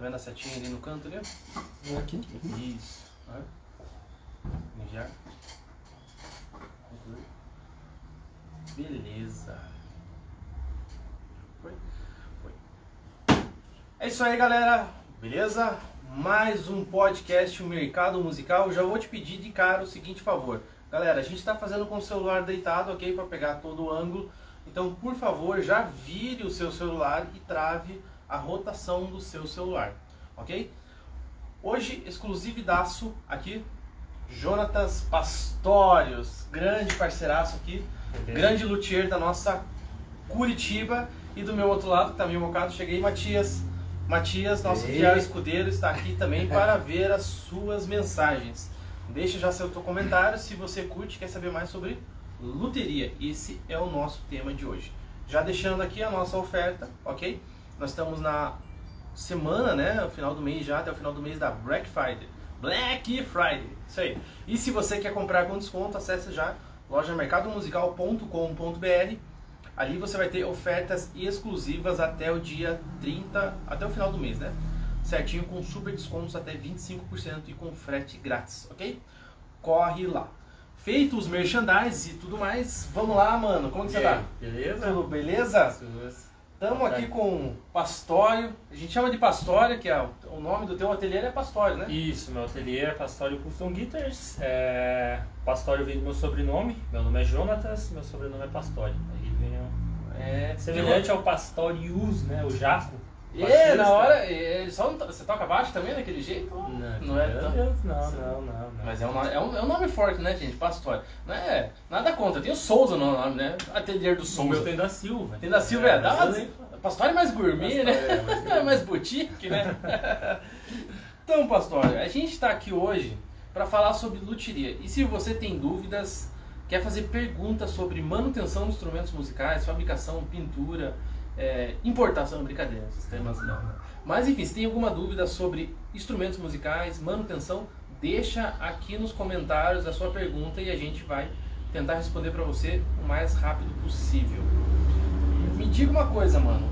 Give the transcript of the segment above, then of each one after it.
vendo a setinha ali no canto ali? Aqui. Isso. Iniciar. Beleza. Foi. É isso aí, galera. Beleza? Mais um podcast, o Mercado Musical. Já vou te pedir de cara o seguinte favor. Galera, a gente está fazendo com o celular deitado, ok? Para pegar todo o ângulo. Então, por favor, já vire o seu celular e trave a rotação do seu celular, ok? Hoje, exclusividaço aqui, Jonatas Pastorius, grande parceiraço aqui, grande luthier da nossa Curitiba. E do meu outro lado, que tá meio mocado, cheguei, Matias. Matias, nosso fiel escudeiro, está aqui também para ver as suas mensagens. Deixa já seu comentário se você curte e quer saber mais sobre luteria. Esse é o nosso tema de hoje. Já deixando aqui a nossa oferta, ok? Nós estamos na semana, né? No final do mês já, até o final do mês da Black Friday. Black Friday, isso aí. E se você quer comprar com desconto, acesse já lojamercadomusical.com.br. Ali você vai ter ofertas exclusivas até o dia 30, até o final do mês, né? Certinho, com super descontos até 25% e com frete grátis, ok? Corre lá. Feito os merchandise e tudo mais, vamos lá, mano. Como que você tá? Beleza? Tudo beleza? Estamos aqui com o Pastório. A gente chama de Pastório, que é o nome do teu ateliê é Pastório, né? Isso, meu ateliê é Pastório Custom Guitars. Pastório vem do meu sobrenome. Meu nome é Jonatas, meu sobrenome é Pastório. Aí vem semelhante ao Pastorius, né? O Jaco. Na hora, você toca baixo também daquele jeito? Não é tão... Não. Mas é um nome forte, né, gente? Pastório. Não é nada contra. Tem o Souza no nome, né? Ateliê do Souza. O meu tem da Silva. Tem da Silva, Pastório é mais gourmet, né? É mais boutique, né? Então, Pastório, a gente está aqui hoje para falar sobre luthieria. E se você tem dúvidas, quer fazer perguntas sobre manutenção de instrumentos musicais, fabricação, pintura, importação, brincadeira, esses temas não. Mas enfim, se tem alguma dúvida sobre instrumentos musicais, manutenção, deixa aqui nos comentários a sua pergunta e a gente vai tentar responder para você o mais rápido possível. Me diga uma coisa, mano,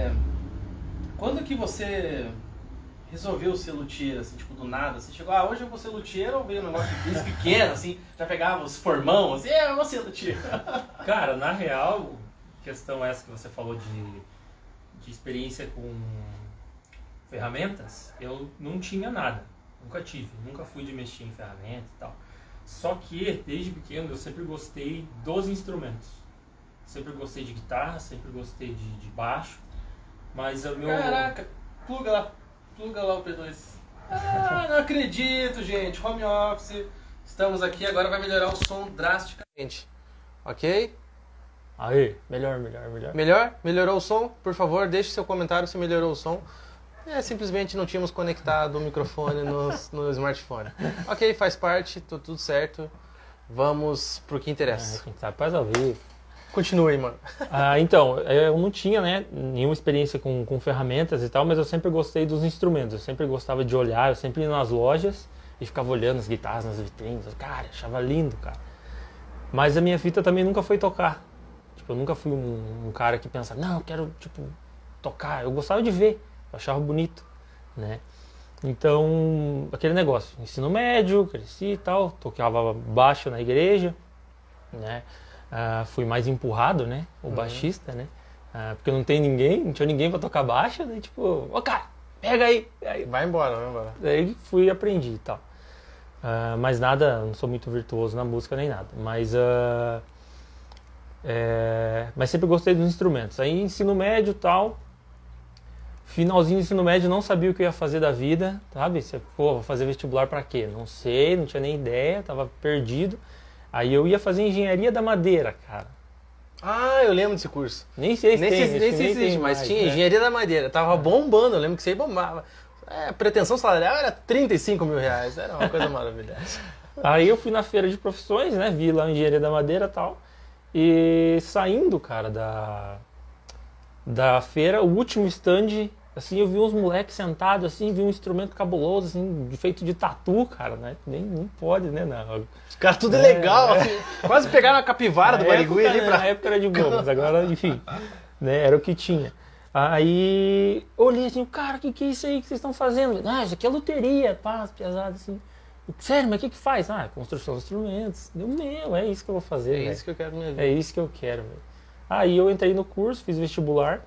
quando que você resolveu ser luthier, assim, tipo, do nada? Você chegou, hoje eu vou ser luthier, ou veio um negócio desde pequeno, assim, já pegava os formão, assim, eu vou ser luthier. Cara, na real, questão essa que você falou de experiência com ferramentas, eu não tinha nada, nunca tive, nunca fui de mexer em ferramenta e tal. Só que, desde pequeno, eu sempre gostei dos instrumentos. Sempre gostei de guitarra, sempre gostei de baixo, mas o meu... Caraca, pluga lá o P2. Não acredito, gente, home office, estamos aqui, agora vai melhorar o som drasticamente, ok? Aí, melhor. Melhor? Melhorou o som? Por favor, deixe seu comentário se melhorou o som. Simplesmente não tínhamos conectado o microfone no smartphone. Ok, faz parte, tudo certo. Vamos pro que interessa. Quem sabe faz ao vivo. Continue, mano. Então, eu não tinha, né, nenhuma experiência com ferramentas e tal, mas eu sempre gostei dos instrumentos. Eu sempre gostava de olhar, eu sempre ia nas lojas e ficava olhando as guitarras nas vitrines. Cara, achava lindo, cara. Mas a minha fita também nunca foi tocar. Tipo, eu nunca fui um cara que pensava, não, eu quero, tipo, tocar. Eu gostava de ver, eu achava bonito, né? Então, aquele negócio, ensino médio, cresci e tal, tocava baixo na igreja, né? Fui mais empurrado, né? O baixista, né? Porque não tinha ninguém pra tocar baixo, daí tipo, cara, pega aí. Vai embora. Daí fui e aprendi e tal. Mas nada, não sou muito virtuoso na música nem nada, mas sempre gostei dos instrumentos. Aí ensino médio e tal, finalzinho do ensino médio, não sabia o que eu ia fazer da vida, sabe? Vou fazer vestibular pra quê? Não sei, não tinha nem ideia, tava perdido. Aí eu ia fazer engenharia da madeira, cara. Eu lembro desse curso. Nem sei se existe, mas tinha, né? Engenharia da madeira. Tava bombando, eu lembro que você bombava. A pretensão salarial era 35 mil reais, era uma coisa maravilhosa. Aí eu fui na feira de profissões, né? Vi lá a engenharia da madeira e tal. E saindo, cara, da feira, o último stand, assim, eu vi uns moleques sentados, assim, vi um instrumento cabuloso, assim, feito de tatu, cara, né? Nem pode, né? Não. Os caras tudo é legal, assim, quase pegaram a capivara do Barigui ali pra... Na época era de boa, mas agora, enfim, né? Era o que tinha. Aí eu olhei assim, cara, o que é isso aí que vocês estão fazendo? Ah, isso aqui é loteria, pá, pesado assim. Sério, mas o que faz? Ah, construção de instrumentos. É isso que eu vou fazer, É véio. isso que eu quero na minha vida. É isso que eu quero, velho. Aí eu entrei no curso, fiz vestibular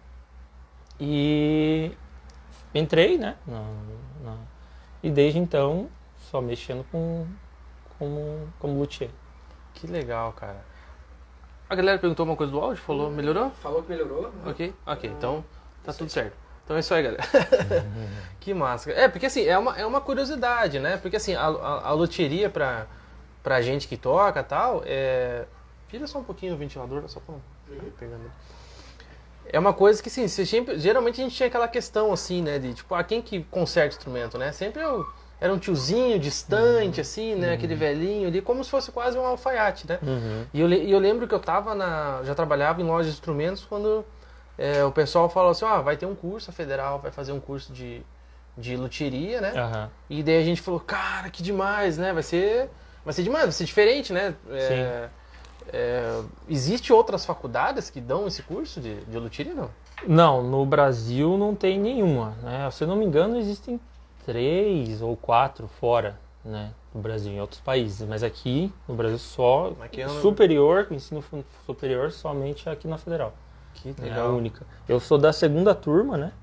e entrei, né? E desde então, só mexendo como luthier. Que legal, cara. A galera perguntou uma coisa do áudio, falou, melhorou? Falou que melhorou. Ok, então tá tudo certo. Então é isso aí, galera. Que massa. É, porque assim, é uma curiosidade, né? Porque assim, a loteria pra gente que toca e tal, Vira só um pouquinho o ventilador, só pra pegando. É uma coisa que, sim, geralmente a gente tinha aquela questão, assim, né, de, tipo, quem que conserta o instrumento, né? Sempre era um tiozinho distante, assim, né, aquele velhinho ali, como se fosse quase um alfaiate, né? E eu lembro que eu já trabalhava em loja de instrumentos quando o pessoal falou assim, vai ter um curso, a Federal vai fazer um curso de luthieria, né? E daí a gente falou, cara, que demais, né? Vai ser demais, vai ser diferente, né? Existe outras faculdades que dão esse curso de luthieria, não? Não, no Brasil não tem nenhuma, né? Se eu não me engano, existem 3 ou 4 fora, né, do Brasil, em outros países. Mas aqui no Brasil só superior, ensino superior somente aqui na Federal. Que legal. É a única. Eu sou da segunda turma, né?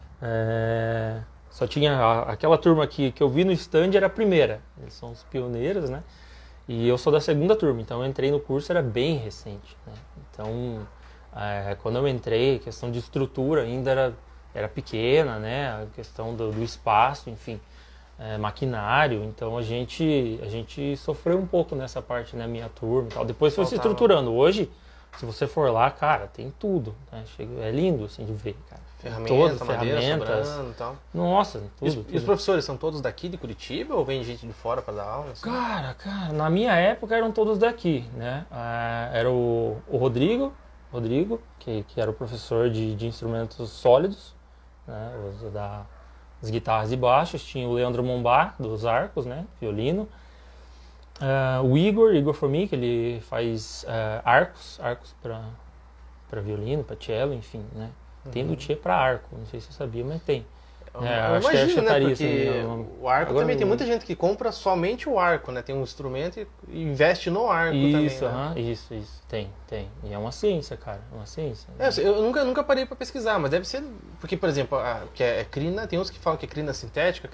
Só tinha aquela turma que eu vi no stand era a primeira. Eles são os pioneiros, né? E eu sou da segunda turma, então eu entrei no curso, era bem recente, né? Então, quando eu entrei, a questão de estrutura ainda era pequena, né? A questão do espaço, enfim, maquinário. Então a gente sofreu um pouco nessa parte, né? Minha turma e tal. Depois foi se estruturando. Hoje, se você for lá, cara, tem tudo, né? É lindo assim de ver, cara. Ferramentas, e tal. Nossa, tudo. E os professores são todos daqui de Curitiba ou vem gente de fora para dar aula? Assim? Cara, na minha época eram todos daqui, né? Era o Rodrigo, que era o professor de instrumentos sólidos, né? Das guitarras e baixos. Tinha o Leandro Mombar, dos arcos, né? Violino. O Igor Formic, que ele faz arcos para violino, para cello, enfim, né? Tem luthier para arco, não sei se você sabia, mas tem. Eu imagino, né? Porque o arco também tem muita gente que compra somente o arco, né? Tem um instrumento e investe no arco também, né? Isso, tem. E é uma ciência, cara, uma ciência. Eu nunca parei para pesquisar, mas deve ser... Porque, por exemplo, que é crina, tem uns que falam que é crina sintética,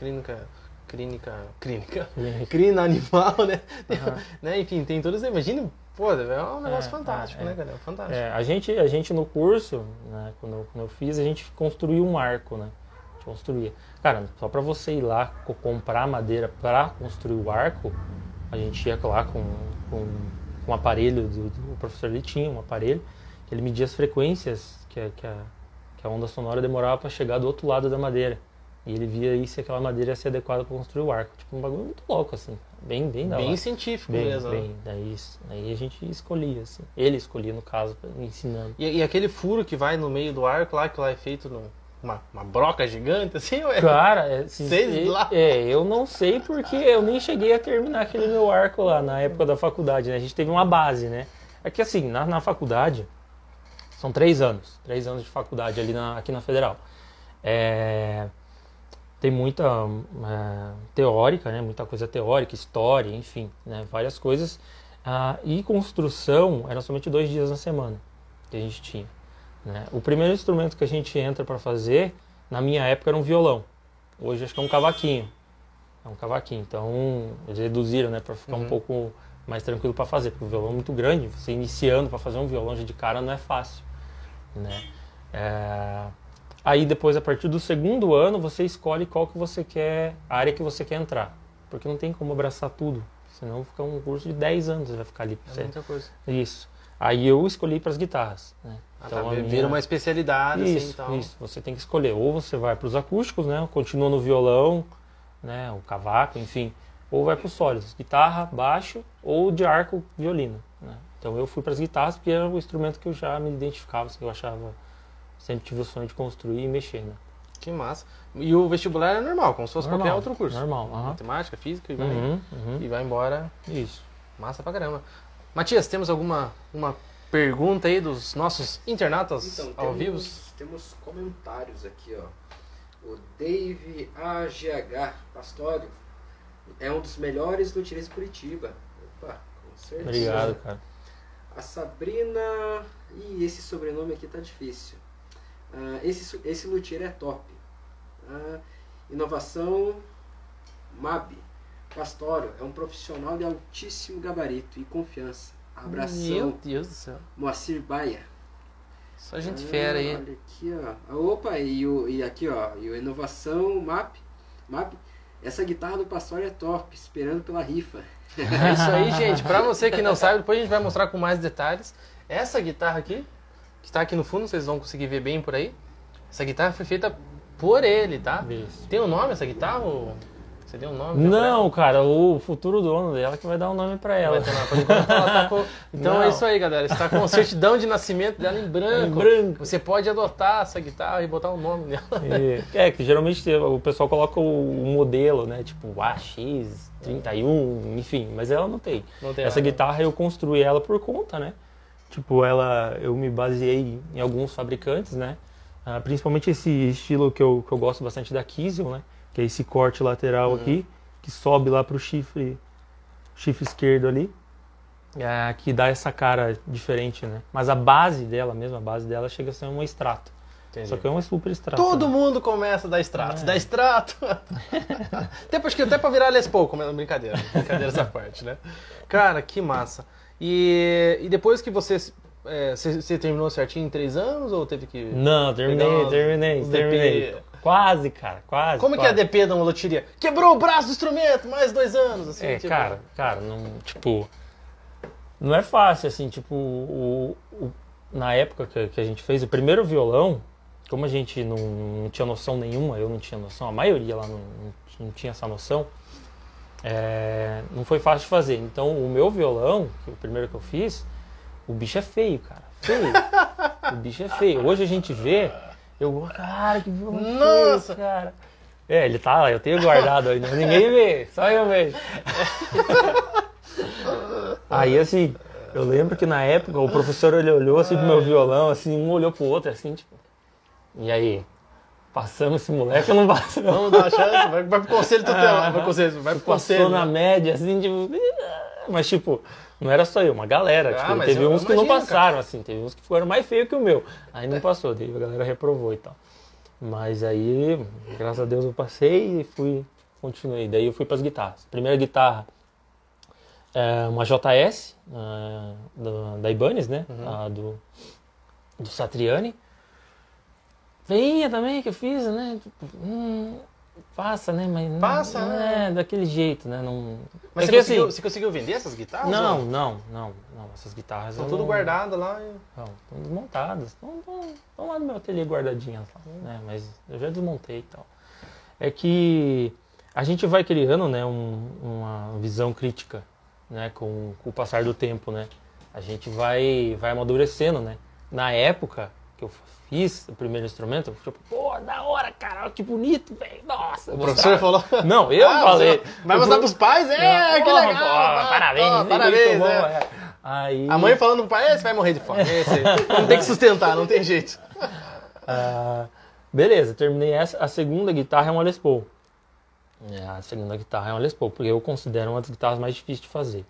crina animal, né? Né? Enfim, tem todos... Imagina, pô, é um negócio fantástico, né, cara? Fantástico. A gente no curso, né, quando eu fiz, a gente construiu um arco, né? A gente construía. Cara, só para você ir lá comprar madeira para construir o arco, a gente ia lá com um aparelho o professor ali tinha um aparelho que ele media as frequências que a onda sonora demorava para chegar do outro lado da madeira. E ele via aí se aquela madeira ia ser adequada para construir o arco. Tipo, um bagulho muito louco, assim. Bem da hora. Bem científico mesmo. Daí a gente escolhia, assim. Ele escolhia, no caso, ensinando. E aquele furo que vai no meio do arco lá, que lá é feito uma broca gigante, assim? Cara, lá? Eu não sei porque eu nem cheguei a terminar aquele meu arco lá na época da faculdade, né? A gente teve uma base, né? É que assim, na faculdade, são 3 anos. 3 anos de faculdade ali aqui na Federal. Tem muita teórica, né? Muita coisa teórica, história, enfim, né? Várias coisas. E construção era somente 2 dias na semana que a gente tinha, né? O primeiro instrumento que a gente entra para fazer, na minha época, era um violão. Hoje acho que é um cavaquinho. É um cavaquinho. Então, eles reduziram, né? Para ficar um pouco mais tranquilo para fazer. Porque o violão é muito grande. Você iniciando para fazer um violão de cara não é fácil, né? Aí depois, a partir do 2º ano, você escolhe qual que você quer, a área que você quer entrar. Porque não tem como abraçar tudo. Senão fica um curso de 10 anos, vai ficar ali pra você. Muita coisa. Isso. Aí eu escolhi para as guitarras, né? Então, vira uma especialidade, isso, assim, então. Isso, você tem que escolher. Ou você vai para os acústicos, né? Continua no violão, né? O cavaco, enfim. Ou vai para os sólidos, guitarra, baixo ou de arco, violino, né? Então eu fui para as guitarras porque era o instrumento que eu já me identificava, assim, que eu achava... Sempre tive o sonho de construir e mexer, né? Que massa. E o vestibular é normal, como se fosse qualquer outro curso. Normal. Matemática, física e vai embora. Isso. Massa pra caramba. Matias, temos alguma pergunta aí dos nossos internautas Então, ao vivo. temos comentários aqui, ó. O Dave AGH Pastório é um dos melhores luthiers de Curitiba. Opa, com certeza. Obrigado, cara. A Sabrina... Ih, esse sobrenome aqui tá difícil. Esse luthier é top. Inovação MAB. Pastório é um profissional de altíssimo gabarito e confiança. Abração. Meu Deus do céu. Moacir Baia. Só gente fera aí. Olha aqui, ó. Opa, e aqui, ó. E o Inovação MAP. Essa guitarra do Pastório é top. Esperando pela rifa. É isso aí, gente. Pra você que não sabe, depois a gente vai mostrar com mais detalhes. Essa guitarra aqui, que está aqui no fundo, vocês vão conseguir ver bem por aí. Essa guitarra foi feita por ele, tá? Isso. Tem um nome essa guitarra? Ou... Você deu um nome? Não, cara, o futuro dono dela que vai dar um nome pra ela. Vai ter nome. Por enquanto ela tá com... Então Não. é isso aí, galera. Está com a certidão de nascimento dela em branco. Em branco. Você pode adotar essa guitarra e botar um nome nela. Que geralmente o pessoal coloca o modelo, né? Tipo AX31, enfim, mas ela não tem. Não tem Essa nada. guitarra eu construí ela por conta, né? Tipo, eu me baseei em alguns fabricantes, né? Principalmente esse estilo que eu gosto bastante da Kiesel, né? Que é esse corte lateral aqui, que sobe lá pro chifre esquerdo ali, que dá essa cara diferente, né? Mas a base dela chega a ser um extrato. Entendi. Só que é um super extrato. Todo né? mundo começa da extrato. É. Da extrato. até pra virar Les Paul, brincadeira. Brincadeira essa parte, né? Cara, que massa. E depois que você terminou certinho em 3 anos ou teve que... Não, terminei. Quase, cara, quase. Como que é a DP da uma loteria? Quebrou o braço do instrumento, mais 2 anos, assim. tipo... Cara, não, tipo, não é fácil, assim, tipo, na época que a gente fez o primeiro violão, como a gente não tinha noção nenhuma, eu não tinha noção, a maioria lá não tinha essa noção, não foi fácil de fazer. Então, o meu violão, que é o primeiro que eu fiz, o bicho é feio, cara, feio. O bicho é feio. Hoje a gente vê, cara, que violão Nossa! feio, cara. Ele tá lá, eu tenho guardado ainda, ninguém vê, só eu vejo. Aí, assim, eu lembro que na época o professor ele olhou assim pro meu violão, assim, um olhou pro outro, assim, tipo, e aí, passamos esse moleque ou não passamos? Vamos dar uma chance, vai pro conselho tutelar, vai pro conselho. Passou na média, assim, tipo, mas tipo, não era só eu, uma galera, tipo, mas teve eu uns que não imagino, passaram, assim, teve uns que foram mais feios que o meu, aí não passou, daí a galera reprovou e tal. Mas aí, graças a Deus eu passei e continuei, daí eu fui pras guitarras. Primeira guitarra, uma JS, da Ibanez, né, do Satriani. Veinha também que eu fiz, né? Passa, né? Mas Passa, não né? é daquele jeito, né? Não... Mas é que, assim, você conseguiu vender essas guitarras? não. Essas guitarras Estão eu tudo não- guardado lá. Não, estão desmontadas. Estão lá no meu ateliê guardadinhas, né? Mas eu já desmontei e tal. É que a gente vai criando, né, uma visão crítica, né, com o passar do tempo, né? A gente vai amadurecendo, né? Na época que eu fiz o primeiro instrumento, eu tipo, pô, da hora, cara, olha que bonito, velho, nossa. O professor falou. Não, eu falei. Vai mostrar pros pais? Que Porra, legal! pô, parabéns, parabéns! muito bom, é. Aí, A mãe falando pro pai, você vai morrer de fome. Não tem que sustentar, não tem jeito. beleza, terminei essa. A segunda guitarra é uma Les Paul. A segunda guitarra é uma Les Paul, porque eu considero uma das guitarras mais difíceis de fazer.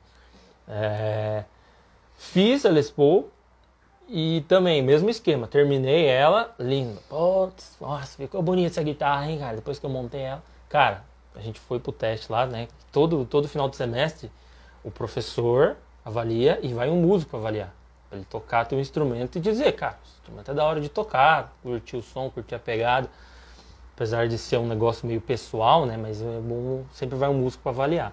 Fiz a Les Paul e também, mesmo esquema, terminei ela, linda. Putz, nossa, ficou bonita essa guitarra, hein, cara, depois que eu montei ela. Cara, a gente foi pro teste lá, né, todo final do semestre, o professor avalia e vai um músico avaliar. Pra ele tocar teu instrumento e dizer, cara, o instrumento é da hora de tocar, curtir o som, curtir a pegada. Apesar de ser um negócio meio pessoal, né, mas é bom, sempre vai um músico pra avaliar.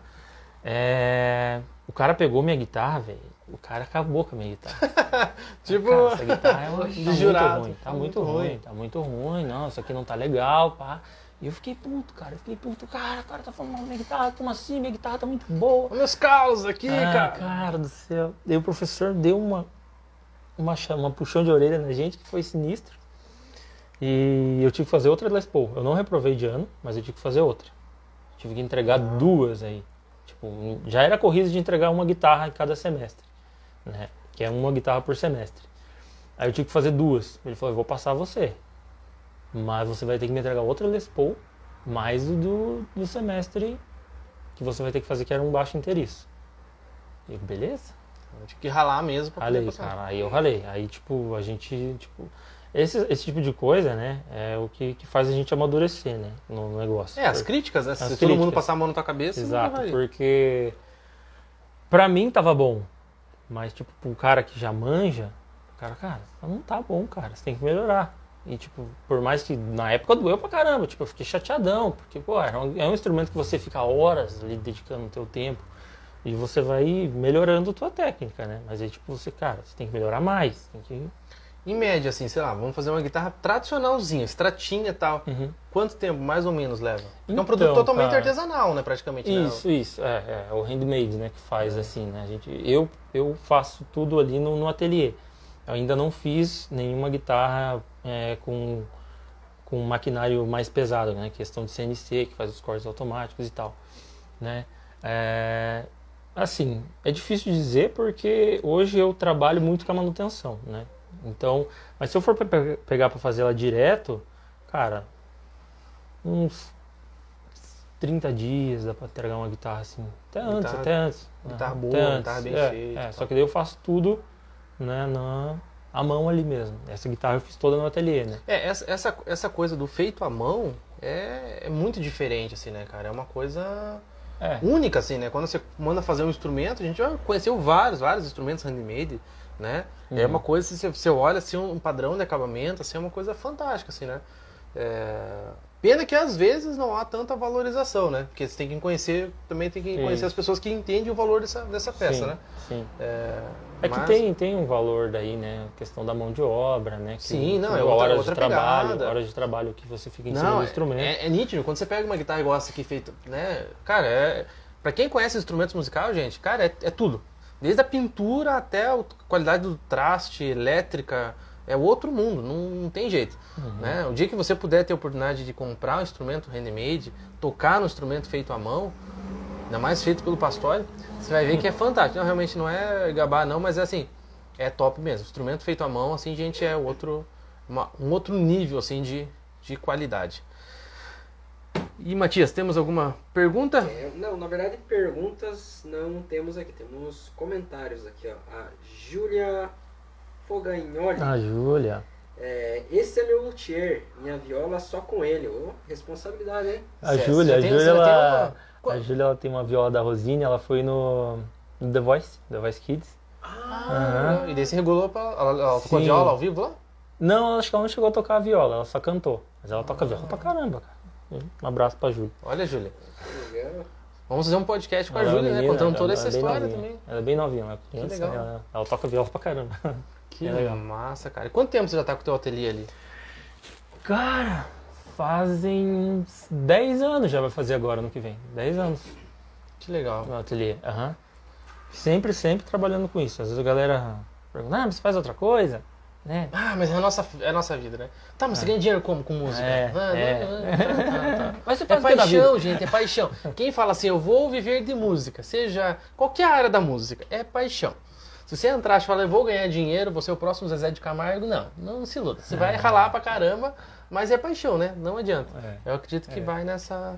O cara pegou minha guitarra, velho. O cara acabou com a minha guitarra. Tipo, Cara, essa guitarra de jurado. tá muito ruim, não, isso aqui não tá legal, pá. E eu fiquei puto, cara, cara, o cara tá falando mal da minha guitarra, como assim? Minha guitarra tá muito boa. Olha meus calos aqui, cara. Cara do céu. Daí o professor deu uma puxão de orelha na gente que foi sinistro. E eu tive que fazer outra Les Paul. Eu não reprovei de ano, mas eu tive que fazer outra. Tive que entregar 2 aí. Tipo, já era corrida de entregar uma guitarra em cada semestre, né? que é uma guitarra por semestre. Aí eu tive que fazer 2. Ele falou, eu vou passar você, mas você vai ter que me entregar outra Les Paul, mais o do semestre que você vai ter que fazer, que era um baixo inteiriço. E beleza? Eu tive que ralar mesmo pra poder Ralei, passar. cara, aí eu ralei. Aí, tipo, a gente, tipo... Esse tipo de coisa, né, é o que faz a gente amadurecer, né, no negócio. As críticas, né? Se As todo mundo críticas. passar a mão na tua cabeça, Exato, não vai. porque pra mim tava bom, mas, tipo, pro cara que já manja, cara, não tá bom, cara, você tem que melhorar. E, tipo, por mais que na época doeu pra caramba, tipo, eu fiquei chateadão, porque, pô, é um instrumento que você fica horas ali dedicando o teu tempo e você vai melhorando a tua técnica, né? Mas aí, tipo, você tem que melhorar mais, tem que... Em média, assim, sei lá, vamos fazer uma guitarra tradicionalzinha, estratinha e tal. Uhum. Quanto tempo, mais ou menos, leva? Porque é um Então, produto totalmente cara, artesanal, né, praticamente. Né? Isso, é o handmade, né, que faz assim, né, eu faço tudo ali no ateliê. Eu ainda não fiz nenhuma guitarra com maquinário mais pesado, né, questão de CNC, que faz os cortes automáticos e tal, né. Assim, é difícil de dizer porque hoje eu trabalho muito com a manutenção, né. Então, mas se eu for pegar para fazer ela direto, cara, uns 30 dias dá pra entregar uma guitarra assim. Até antes. Guitarra Né? boa, Até antes. guitarra bem feita. Só que daí eu faço tudo, né, à mão ali mesmo. Essa guitarra eu fiz toda no ateliê, né? Essa coisa do feito à mão é muito diferente, assim, né, cara? É uma coisa única, assim, né? Quando você manda fazer um instrumento, a gente já conheceu vários instrumentos handmade, né? Uhum. É uma coisa, se você olha assim, um padrão de acabamento, assim, é uma coisa fantástica, assim, né? Pena que às vezes não há tanta valorização, né? Porque você tem que conhecer, também tem que conhecer as pessoas que entendem o valor dessa peça, né? Sim. Mas... que tem um valor daí, né? A questão da mão de obra, né? Sim, não, que é outra pegada. Horas de trabalho que você fica em cima do instrumento. É nítido, quando você pega uma guitarra igual essa aqui feita, né? Cara, pra quem conhece instrumentos musicais, gente, cara, é tudo. Desde a pintura até a qualidade do traste, elétrica, é outro mundo, não tem jeito. Né? O dia que você puder ter a oportunidade de comprar um instrumento handmade, tocar no instrumento feito à mão, ainda mais feito pelo Pastore, você vai ver que é fantástico. Não, realmente não é gabar não, mas é assim, é top mesmo. Instrumento feito à mão, assim, gente, é um outro nível assim, de qualidade. E Matias, temos alguma pergunta? Não, na verdade perguntas não temos aqui, temos comentários aqui, ó. A Júlia Fogagnoli. A Júlia. Esse é meu luthier, minha viola só com ele. Responsabilidade, hein? A Júlia, ela tem uma viola da Rosine, ela foi no The Voice Kids. E daí você regulou ela tocou viola ao vivo lá? Não, acho que ela não chegou a tocar a viola, ela só cantou. Mas ela toca viola pra caramba, cara. Um abraço pra Júlia. Olha, Júlia. Legal. Vamos fazer um podcast com a Júlia, né? Contando toda essa história também. Ela é bem novinha, ela é criança, Que legal. Ela toca viola pra caramba. Que massa, cara. E quanto tempo você já tá com o teu ateliê ali? Cara, fazem uns 10 anos já vai fazer agora, ano que vem. 10 anos Que legal. no ateliê. Sempre trabalhando com isso. Às vezes a galera pergunta, mas você faz outra coisa? Né? Mas é a nossa vida, né? Tá, mas você ganha dinheiro como? Com música? Tá. Mas você É faz o que da paixão, vida? gente, é paixão. Quem fala assim, eu vou viver de música, seja qualquer área da música, é paixão. Se você entrar e falar, eu vou ganhar dinheiro, vou ser o próximo Zezé de Camargo, não se iluda. Você vai ralar pra caramba, mas é paixão, né? Não adianta. Eu acredito que vai nessa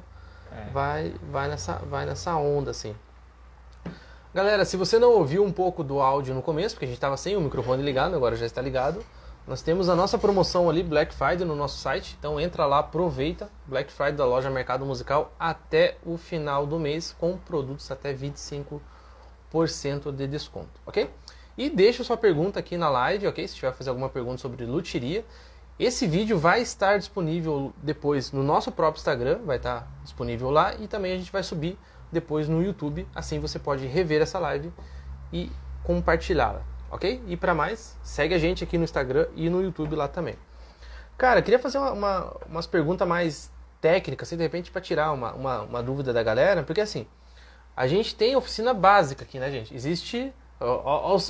onda, assim. Galera, se você não ouviu um pouco do áudio no começo, porque a gente estava sem o microfone ligado, agora já está ligado, nós temos a nossa promoção ali, Black Friday, no nosso site. Então entra lá, aproveita, Black Friday da loja Mercado Musical até o final do mês, com produtos até 25% de desconto, ok? E deixa sua pergunta aqui na live, ok? Se tiver fazer alguma pergunta sobre luthieria. Esse vídeo vai estar disponível depois no nosso próprio Instagram, vai estar disponível lá, e também a gente vai subir depois no YouTube, assim você pode rever essa live e compartilhá-la, ok? E para mais, segue a gente aqui no Instagram e no YouTube lá também. Cara, queria fazer umas perguntas mais técnicas, assim, de repente para tirar uma dúvida da galera, porque assim, a gente tem oficina básica aqui, né, gente? Existe os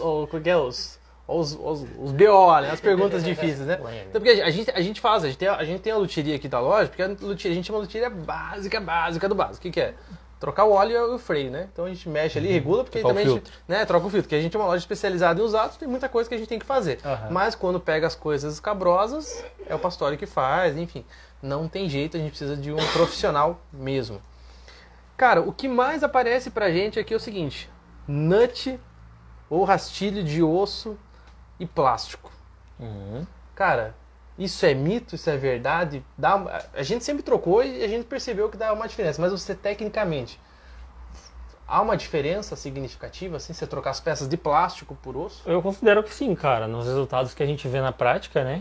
BO, né? As perguntas difíceis, né? Então, porque a gente tem a luthieria aqui da loja, porque a gente chama luthieria básica do básico. O que é? trocar o óleo e o freio, né? Então a gente mexe ali, regula, porque Trocar o também a gente, filtro. né, troca o filtro, porque a gente é uma loja especializada em usados, tem muita coisa que a gente tem que fazer. Aham. Mas quando pega as coisas escabrosas, é o Pastore que faz, enfim. Não tem jeito, a gente precisa de um profissional mesmo. Cara, o que mais aparece pra gente aqui é o seguinte: nut ou rastilho de osso e plástico. Uhum. Cara, isso é mito, isso é verdade? A gente sempre trocou e a gente percebeu que dá uma diferença, mas você tecnicamente, há uma diferença significativa, assim, você trocar as peças de plástico por osso? Eu considero que sim, cara. Nos resultados que a gente vê na prática, né?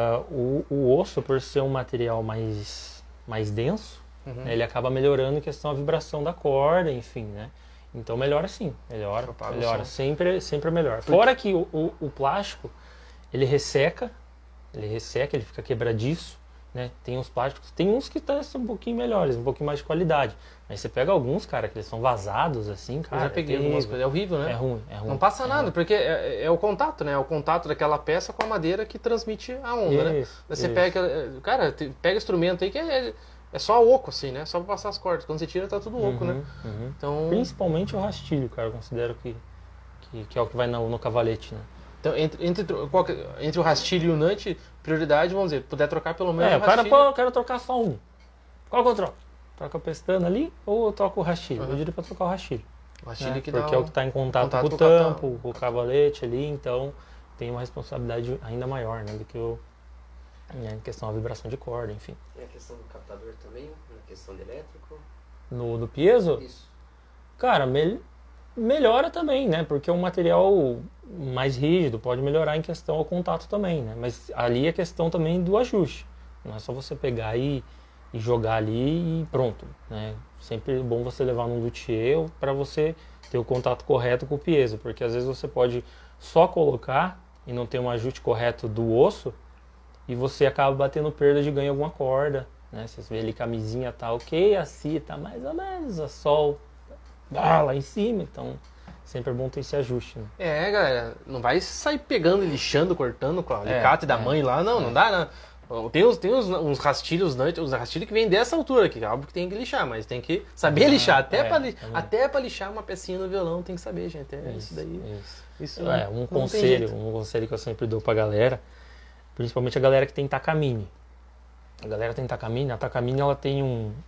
O osso, por ser um material mais denso, né, ele acaba melhorando em questão da vibração da corda, enfim, né? Então melhora sim, melhora. Propaga o som. Sempre é melhor. Fora que o plástico, ele resseca, ele fica quebradiço, né? Tem uns plásticos, tem uns que são um pouquinho melhores, um pouquinho mais de qualidade. Mas você pega alguns, cara, que eles são vazados, assim, cara. Eu já peguei algumas coisas, é horrível, né? É ruim. Não passa nada, porque é o contato, né? É o contato daquela peça com a madeira que transmite a onda, né? Isso, Daí você isso. pega, cara, pega instrumento aí que é só oco, assim, né? Só pra passar as cordas. Quando você tira, tá tudo oco, né? Uhum. Então, Principalmente o rastilho, cara, eu considero que é o que vai no cavalete, né? então entre o rastilho e o nut, prioridade, vamos dizer, puder trocar pelo menos É, o o cara, rastilho. pô, eu quero trocar só um. Qual que eu troco? Troca a pestana ali ou eu troco o rastilho? Eu diria pra trocar o rastilho. O rastilho Né? que Porque dá é o que está em contato com o com tampo, com o cavalete ali, então tem uma responsabilidade ainda maior, né, do que em questão da vibração de corda, enfim. Tem a questão do captador também, na questão de elétrico. No piezo, Isso. cara, melhora também, né, porque é um material mais rígido, pode melhorar em questão ao contato também, né, mas ali é questão também do ajuste. Não é só você pegar e jogar ali e pronto, né? Sempre é bom você levar num luthier para você ter o contato correto com o piezo, porque às vezes você pode só colocar e não ter um ajuste correto do osso e você acaba batendo perda de ganho em alguma corda, né? Você vê ali que a camisinha tá ok, a cia tá mais ou menos, a sol lá em cima, então sempre é bom ter esse ajuste, né? É, galera, não vai sair pegando e lixando, cortando com a alicate da mãe lá, não dá, não. Tem uns rastilhos, uns rastilhos que vêm dessa altura aqui, óbvio que tem que lixar, mas tem que saber lixar. Até pra lixar uma pecinha no violão tem que saber, gente. Isso daí. Isso Um não tem conselho jeito. que eu sempre dou pra galera, principalmente a galera que tem Takamine. A galera tem Takamine, a Takamine ela tem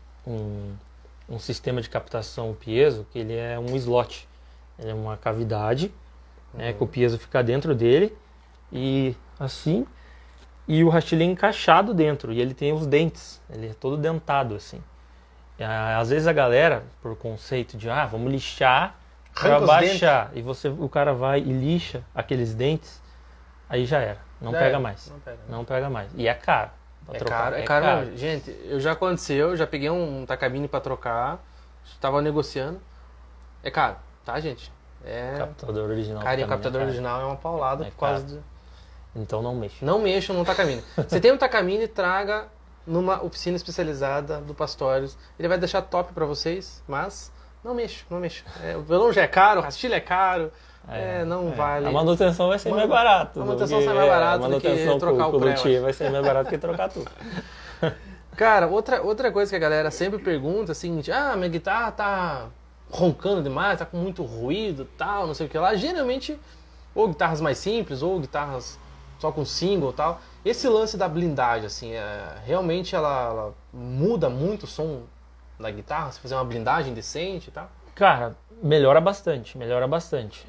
um sistema de captação piezo que ele é um slot. Ele é uma cavidade, né, que o piezo fica dentro dele e assim. E o rastilho é encaixado dentro, e ele tem os dentes, ele é todo dentado, assim. E, às vezes a galera, por conceito de, vamos lixar para Arranca os baixar, e o cara vai e lixa aqueles dentes, aí já era, não Já pega era, mais. não pega. Não pega mais. E é caro. pra trocar. É caro mesmo. Gente, já aconteceu, já peguei um Takamine pra trocar, tava negociando. É caro, tá, gente? O captador original. Cara, e o também captador é caro. original é uma paulada É por causa caro. de... Então não mexa. Não mexam no Takamine. Você tem um Takamine, traga numa oficina especializada do Pastorius. Ele vai deixar top pra vocês, mas não mexa, não mexa. O violão já é caro, o rastilho é caro, não vale. A manutenção vai ser mais barato. A manutenção sai mais barato do que trocar o pré, eu acho. vai ser mais barato que trocar tudo. Cara, outra coisa que a galera sempre pergunta é a seguinte: minha guitarra tá roncando demais, tá com muito ruído, tal, não sei o que lá. Geralmente, ou guitarras mais simples, ou guitarras só com single e tal. Esse lance da blindagem, assim, realmente ela muda muito o som da guitarra? Se fazer uma blindagem decente e tal? Cara, melhora bastante, melhora bastante.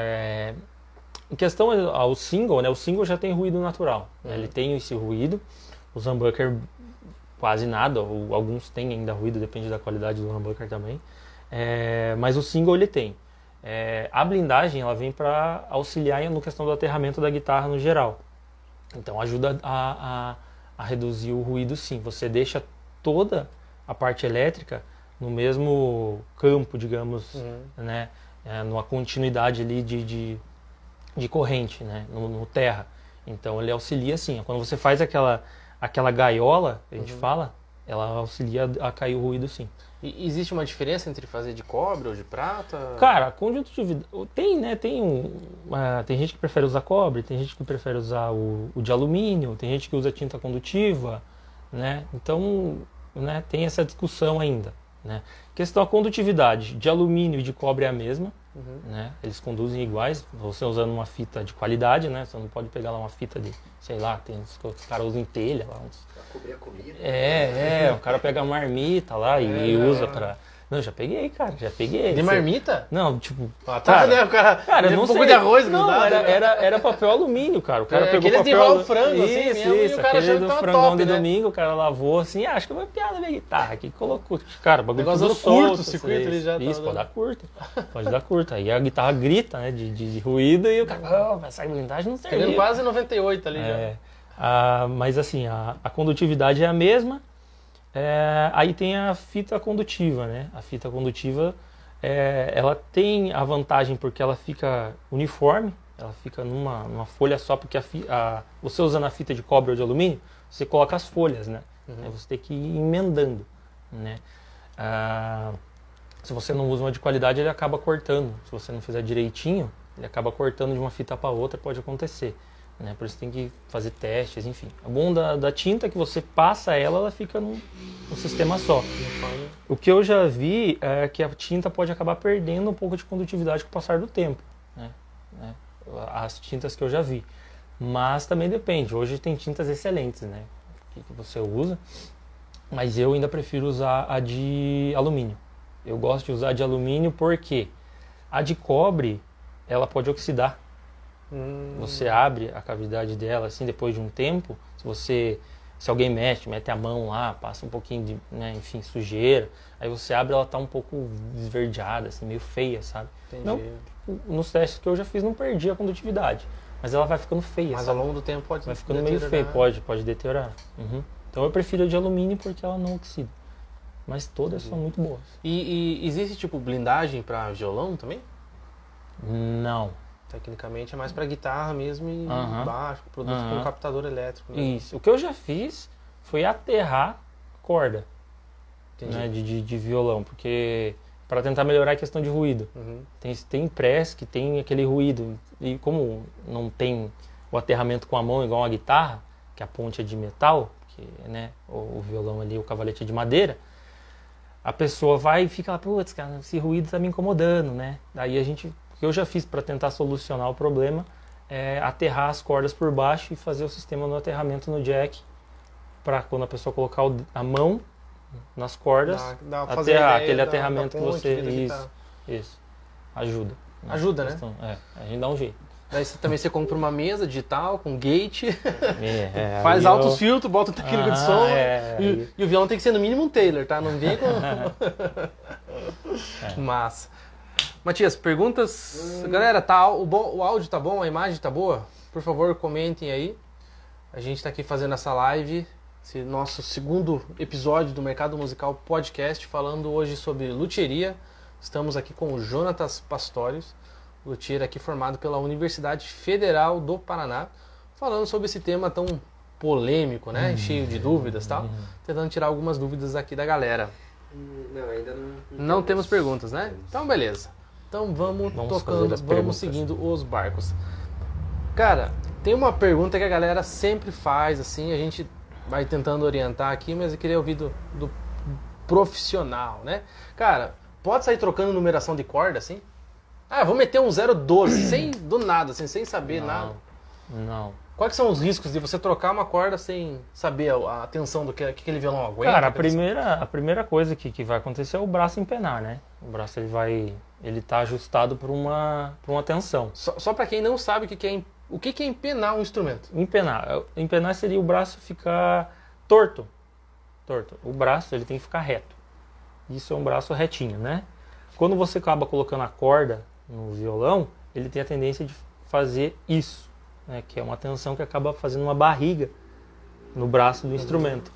Em questão ao single, né? O single já tem ruído natural. Né? Ele tem esse ruído. Os humbucker quase nada, ou alguns têm ainda ruído, depende da qualidade do humbucker também. Mas o single ele tem. A blindagem ela vem para auxiliar no questão do aterramento da guitarra no geral. Então ajuda a reduzir o ruído, sim. Você deixa toda a parte elétrica no mesmo campo, digamos, né? Numa continuidade ali de corrente, né? No terra. Então ele auxilia, sim. Quando você faz aquela gaiola, a gente fala, ela auxilia a cair o ruído, sim. E existe uma diferença entre fazer de cobre ou de prata? Cara, conjunto de vidro tem, né? Tem gente que prefere usar cobre, tem gente que prefere usar o de alumínio, tem gente que usa tinta condutiva, né? Então, né, tem essa discussão ainda. né? Questão da condutividade de alumínio e de cobre é a mesma, né? Eles conduzem iguais, você usando uma fita de qualidade, né? Você não pode pegar lá uma fita de, sei lá, tem uns que os caras usam em telha lá, uns... Pra cobrir a comida. O cara pega uma marmita lá e usa pra... Não, já peguei, cara, já peguei. De marmita? Não, tipo... Né? O cara eu não um pouco sei. de arroz não, grudado, era papel alumínio, cara. O cara pegou aqueles de papel... enrolar o frango, assim mesmo, e o cara aquele achando que do tava frangão top, de né? domingo, o cara lavou assim, acho que foi piada da guitarra, que colocou. Cara, o bagulho Negócio tudo dando curto, solto, o circuito ali já tá Isso, pode dando. dar curto. Pode dar curto. Aí a guitarra grita, né, de ruído, e o cara, essa blindagem não serviu. Pegando quase 98 ali Mas assim, a condutividade é a mesma. Aí tem a fita condutiva, né? A fita condutiva, ela tem a vantagem porque ela fica uniforme, ela fica numa folha só, porque você usando a fita de cobre ou de alumínio, você coloca as folhas, né? Aí você tem que ir emendando, né? Se você não usa uma de qualidade, ele acaba cortando. Se você não fizer direitinho, ele acaba cortando de uma fita para outra, pode acontecer. Né? Por isso tem que fazer testes, enfim. O bom da tinta é que você passa ela fica num sistema só. O que eu já vi é que a tinta pode acabar perdendo um pouco de condutividade com o passar do tempo. Né? As tintas que eu já vi. Mas também depende. Hoje tem tintas excelentes, né? Que você usa. Mas eu ainda prefiro usar a de alumínio. Eu gosto de usar a de alumínio porque a de cobre, ela pode oxidar. Você abre a cavidade dela assim depois de um tempo, se alguém mete a mão lá, passa um pouquinho de, né, enfim, sujeira, aí você abre, ela tá um pouco esverdeada, assim, meio feia, sabe? Entendi. Não, nos testes que eu já fiz não perdi a condutividade, mas ela vai ficando feia. Mas sabe? ao longo do tempo pode vai ficando meio feio, pode deteriorar. Então eu prefiro a de alumínio porque ela não oxida. Mas todas são muito boas. E existe tipo blindagem para violão também? Não. Tecnicamente é mais para guitarra mesmo e baixo, produto com captador elétrico. Mesmo. Isso. O que eu já fiz foi aterrar corda, né, de violão, porque para tentar melhorar a questão de ruído. Tem press que tem aquele ruído e como não tem o aterramento com a mão igual uma guitarra, que a ponte é de metal, que, né, o violão ali, o cavalete é de madeira, a pessoa vai e fica lá, putz, cara, esse ruído tá me incomodando, né? Daí o que eu já fiz para tentar solucionar o problema é aterrar as cordas por baixo e fazer o sistema no aterramento no jack, para quando a pessoa colocar a mão nas cordas, aterrar aquele aterramento que você... Isso. Ajuda. Ajuda, né? A gente dá um jeito. Daí também você compra uma mesa digital com gate, faz altos filtros, bota um técnico de som e o violão tem que ser no mínimo um Taylor, tá? Não vem com... Massa. Matias, perguntas? Galera, o áudio tá bom? A imagem tá boa? Por favor, comentem aí. A gente tá aqui fazendo essa live, esse nosso segundo episódio do Mercado Musical Podcast, falando hoje sobre luthieria. Estamos aqui com o Jonatas Pastorius, luthier aqui formado pela Universidade Federal do Paraná, falando sobre esse tema tão polêmico, né? Cheio de dúvidas e tal. Tentando tirar algumas dúvidas aqui da galera. Não, ainda não temos perguntas, né? Então, beleza. Então vamos tocando, vamos seguindo os barcos. Cara, tem uma pergunta que a galera sempre faz, assim, a gente vai tentando orientar aqui, mas eu queria ouvir do profissional, né? Cara, pode sair trocando numeração de corda, assim? Vou meter um 012, do nada, assim, sem saber nada. Não. Quais são os riscos de você trocar uma corda sem saber a tensão do que aquele violão aguenta? Cara, a primeira coisa que vai acontecer é o braço empenar, né? O braço ele tá ajustado por uma tensão. Só para quem não sabe o que é empenar um instrumento? Empenar seria o braço ficar torto. O braço ele tem que ficar reto. Isso é um braço retinho, né? Quando você acaba colocando a corda no violão, ele tem a tendência de fazer isso, né? Que é uma tensão que acaba fazendo uma barriga no braço do instrumento.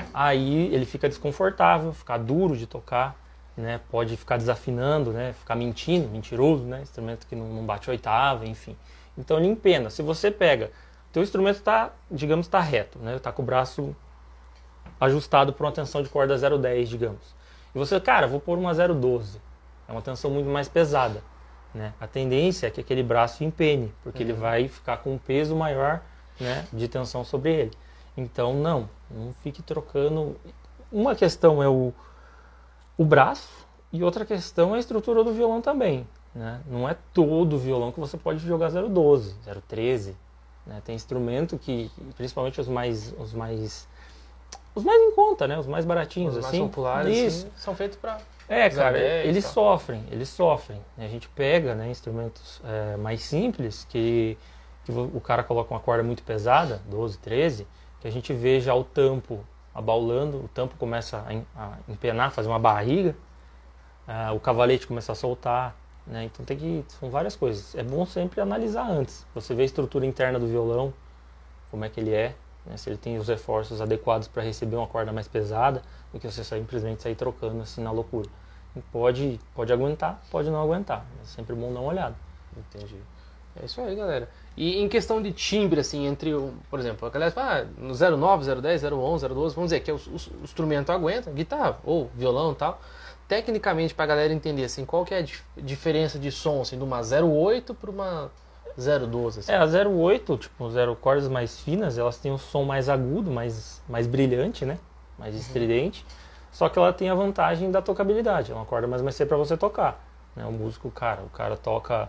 Aí ele fica desconfortável, fica duro de tocar, né? Pode ficar desafinando, né? Ficar mentiroso, né? Instrumento que não bate oitava, enfim. Então ele empena. Se você pega, teu instrumento está reto, né? Tá com o braço ajustado para uma tensão de corda 0,10, digamos. E você, cara, vou pôr uma 0,12. É uma tensão muito mais pesada, né? A tendência é que aquele braço empene, porque ele vai ficar com um peso maior, né, de tensão sobre ele. Então não fique trocando. Uma questão é o braço, e outra questão é a estrutura do violão também, né? Não é todo violão que você pode jogar 012, 013, né? Tem instrumento que, principalmente os mais em conta, né? Os mais baratinhos, Os mais assim. populares Isso. assim, são feitos para... Cara, 010 eles e tal. sofrem. A gente pega, né, instrumentos mais simples, que o cara coloca uma corda muito pesada, 12, 13, que a gente vê já o tampo abaulando, o tampo começa a empenar, fazer uma barriga, o cavalete começa a soltar, né? Então são várias coisas. É bom sempre analisar antes. Você vê a estrutura interna do violão, como é que ele é, né? Se ele tem os reforços adequados para receber uma corda mais pesada, do que você simplesmente sair trocando assim na loucura. Pode aguentar, pode não aguentar. É sempre bom dar uma olhada. Entendi. É isso aí, galera. E em questão de timbre, assim, por exemplo, a galera fala, no 09, 010, 011, 012, vamos dizer que o instrumento aguenta, guitarra ou violão e tal. Tecnicamente, pra galera entender, assim, qual que é a diferença de som, assim, de uma 08 para uma 012, assim? A 08, tipo, cordas mais finas, elas têm um som mais agudo, mais brilhante, né? Mais estridente. Só que ela tem a vantagem da tocabilidade. É uma corda mais macia para você tocar, né? O músico, o cara toca...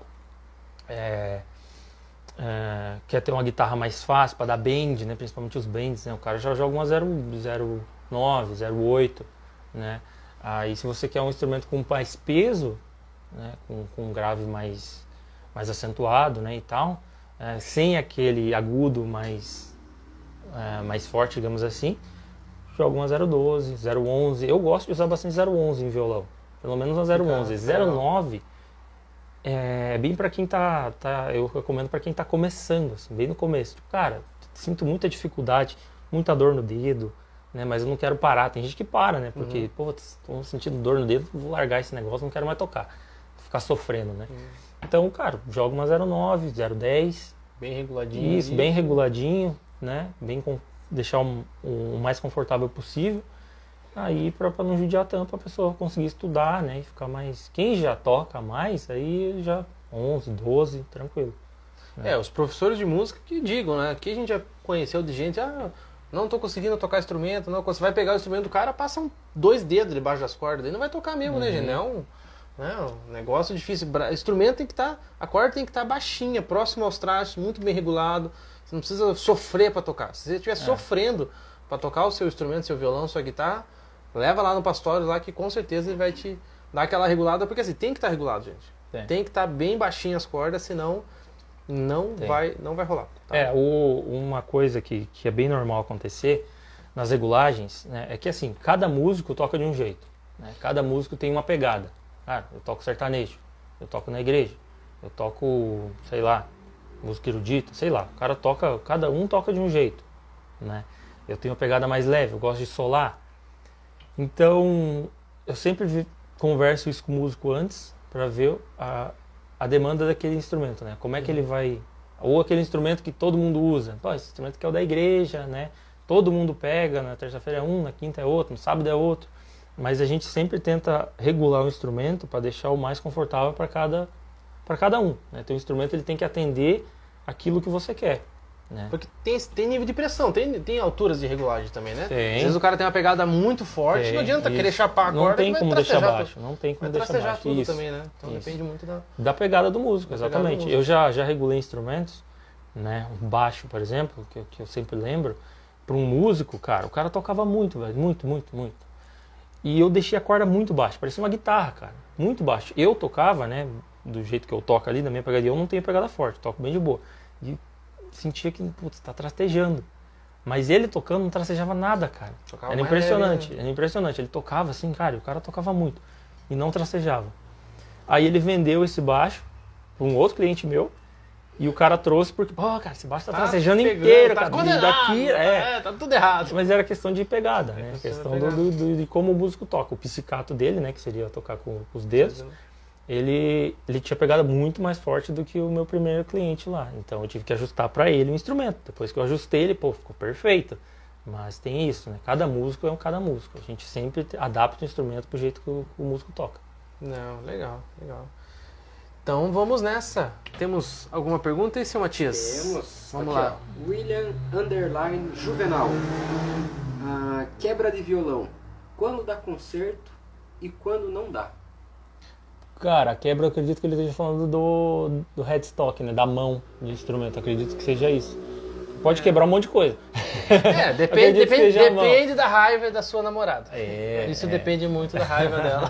quer ter uma guitarra mais fácil para dar bend, né? Principalmente os bends, né? O cara já joga uma 09, 08, né? Aí se você quer um instrumento com mais peso, né? Com um grave mais acentuado, né? E tal, sem aquele agudo mais forte, digamos assim, joga uma 012, 011. Eu gosto de usar bastante 011 em violão, pelo menos uma 011. 09 é bem para quem eu recomendo para quem tá começando, assim, bem no começo. Tipo, cara, sinto muita dificuldade, muita dor no dedo, né? Mas eu não quero parar. Tem gente que para, né? Porque, tô sentindo dor no dedo, vou largar esse negócio, não quero mais tocar. Vou ficar sofrendo, né? Então, cara, joga uma 09, 010. Bem reguladinho. Isso, bem reguladinho, né? Deixar o mais confortável possível. Aí, para não judiar tanto, a pessoa conseguir estudar, né? E ficar mais... Quem já toca mais, aí já 11, 12, tranquilo. Né? Os professores de música que digam, né? Aqui a gente já conheceu de gente, não tô conseguindo tocar instrumento, não. Quando você vai pegar o instrumento do cara, passa 2 dedos debaixo das cordas, aí não vai tocar mesmo, né, gente? Não é um negócio difícil. Instrumento tem que estar, a corda tem que estar baixinha, próximo aos trastes, muito bem regulado. Você não precisa sofrer para tocar. Se você estiver sofrendo para tocar o seu instrumento, seu violão, sua guitarra, leva lá no pastório lá que com certeza ele vai te dar aquela regulada, porque assim, tem que estar regulado, gente. Tem que estar bem baixinho as cordas, senão não vai rolar. Tá? Uma coisa que é bem normal acontecer nas regulagens, né, é que assim, cada músico toca de um jeito, né? Cada músico tem uma pegada. Eu toco sertanejo, eu toco na igreja, eu toco, sei lá, música erudita, sei lá. Cada um toca de um jeito, né? Eu tenho uma pegada mais leve, eu gosto de solar. Então, eu sempre converso isso com o músico antes para ver a demanda daquele instrumento, né? Como é que ele vai... Ou aquele instrumento que todo mundo usa. Esse instrumento que é o da igreja, né? Todo mundo pega, na terça-feira é um, na quinta é outro, no sábado é outro. Mas a gente sempre tenta regular o instrumento para deixar o mais confortável para cada um, né? Então, o instrumento ele tem que atender aquilo que você quer, né? Porque tem nível de pressão, tem alturas de regulagem também, né? Tem. Às vezes o cara tem uma pegada muito forte, não adianta querer chapar a corda, não tem como deixar baixo, Vai trastejar tudo também, né? Então depende muito da pegada do músico, exatamente. Do músico. Eu já regulei instrumentos, né? Um baixo, por exemplo, que eu sempre lembro, para um músico, cara, o cara tocava muito, velho, muito. E eu deixei a corda muito baixa, parecia uma guitarra, cara, muito baixo. Eu tocava, né, do jeito que eu toco ali, na minha pegada, eu não tenho pegada forte, toco bem de boa. E sentia que, tá trastejando. Mas ele tocando não trastejava nada, cara. Era impressionante, Ele tocava assim, cara, e o cara tocava muito. E não trastejava. Aí ele vendeu esse baixo para um outro cliente meu. E o cara trouxe porque, cara, esse baixo tá trastejando inteiro, cara. Daqui, tá tudo errado. Mas era questão de pegada, né? Questão de como o músico toca. O pizzicato dele, né, que seria tocar com os dedos, ele tinha pegada muito mais forte do que o meu primeiro cliente lá. Então eu tive que ajustar para ele o instrumento. Depois que eu ajustei, ele, ficou perfeito. Mas tem isso, né? Cada músico é cada músico. A gente sempre adapta o instrumento pro jeito que o músico toca. Não, legal. Então vamos nessa. Temos alguma pergunta aí, seu Matias? Temos. Vamos aqui, lá. Ó, William Juvenal. Quebra de violão. Quando dá concerto e quando não dá? Cara, a quebra eu acredito que ele esteja falando do headstock, né? Da mão de instrumento. Eu acredito que seja isso. Pode quebrar um monte de coisa. Depende da raiva da sua namorada. Isso depende muito da raiva dela.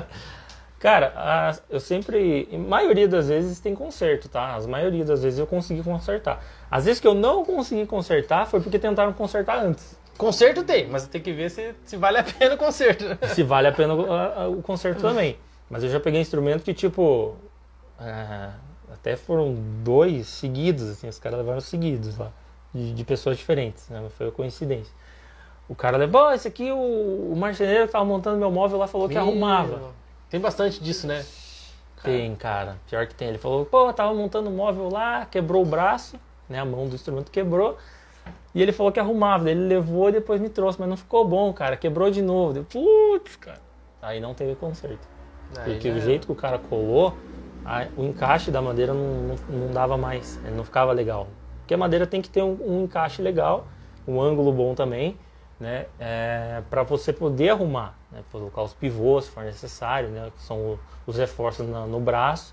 Cara, eu sempre, a maioria das vezes tem conserto, tá? As maioria das vezes eu consegui consertar. Às vezes que eu não consegui consertar foi porque tentaram consertar antes. Conserto tem, mas tem que ver se vale a pena o conserto. Se vale a pena o conserto também. Mas eu já peguei instrumento que, tipo, até foram 2 seguidos, assim, os caras levaram seguidos lá, de pessoas diferentes, né? Foi uma coincidência. O cara levou, esse aqui, o marceneiro que tava montando meu móvel lá falou que arrumava. Tem bastante disso, né? Tem, cara, pior que tem. Ele falou, pô, tava montando o móvel lá, quebrou o braço, né? A mão do instrumento quebrou. E ele falou que arrumava, daí ele levou e depois me trouxe, mas não ficou bom, cara, quebrou de novo. Deu, putz, cara. Aí não teve conserto. Porque o jeito que o cara colou, o encaixe da madeira não dava mais, não ficava legal. Porque a madeira tem que ter um encaixe legal, um ângulo bom também, né? Para você poder arrumar, né? Colocar os pivôs se for necessário, né? Que são os reforços no braço.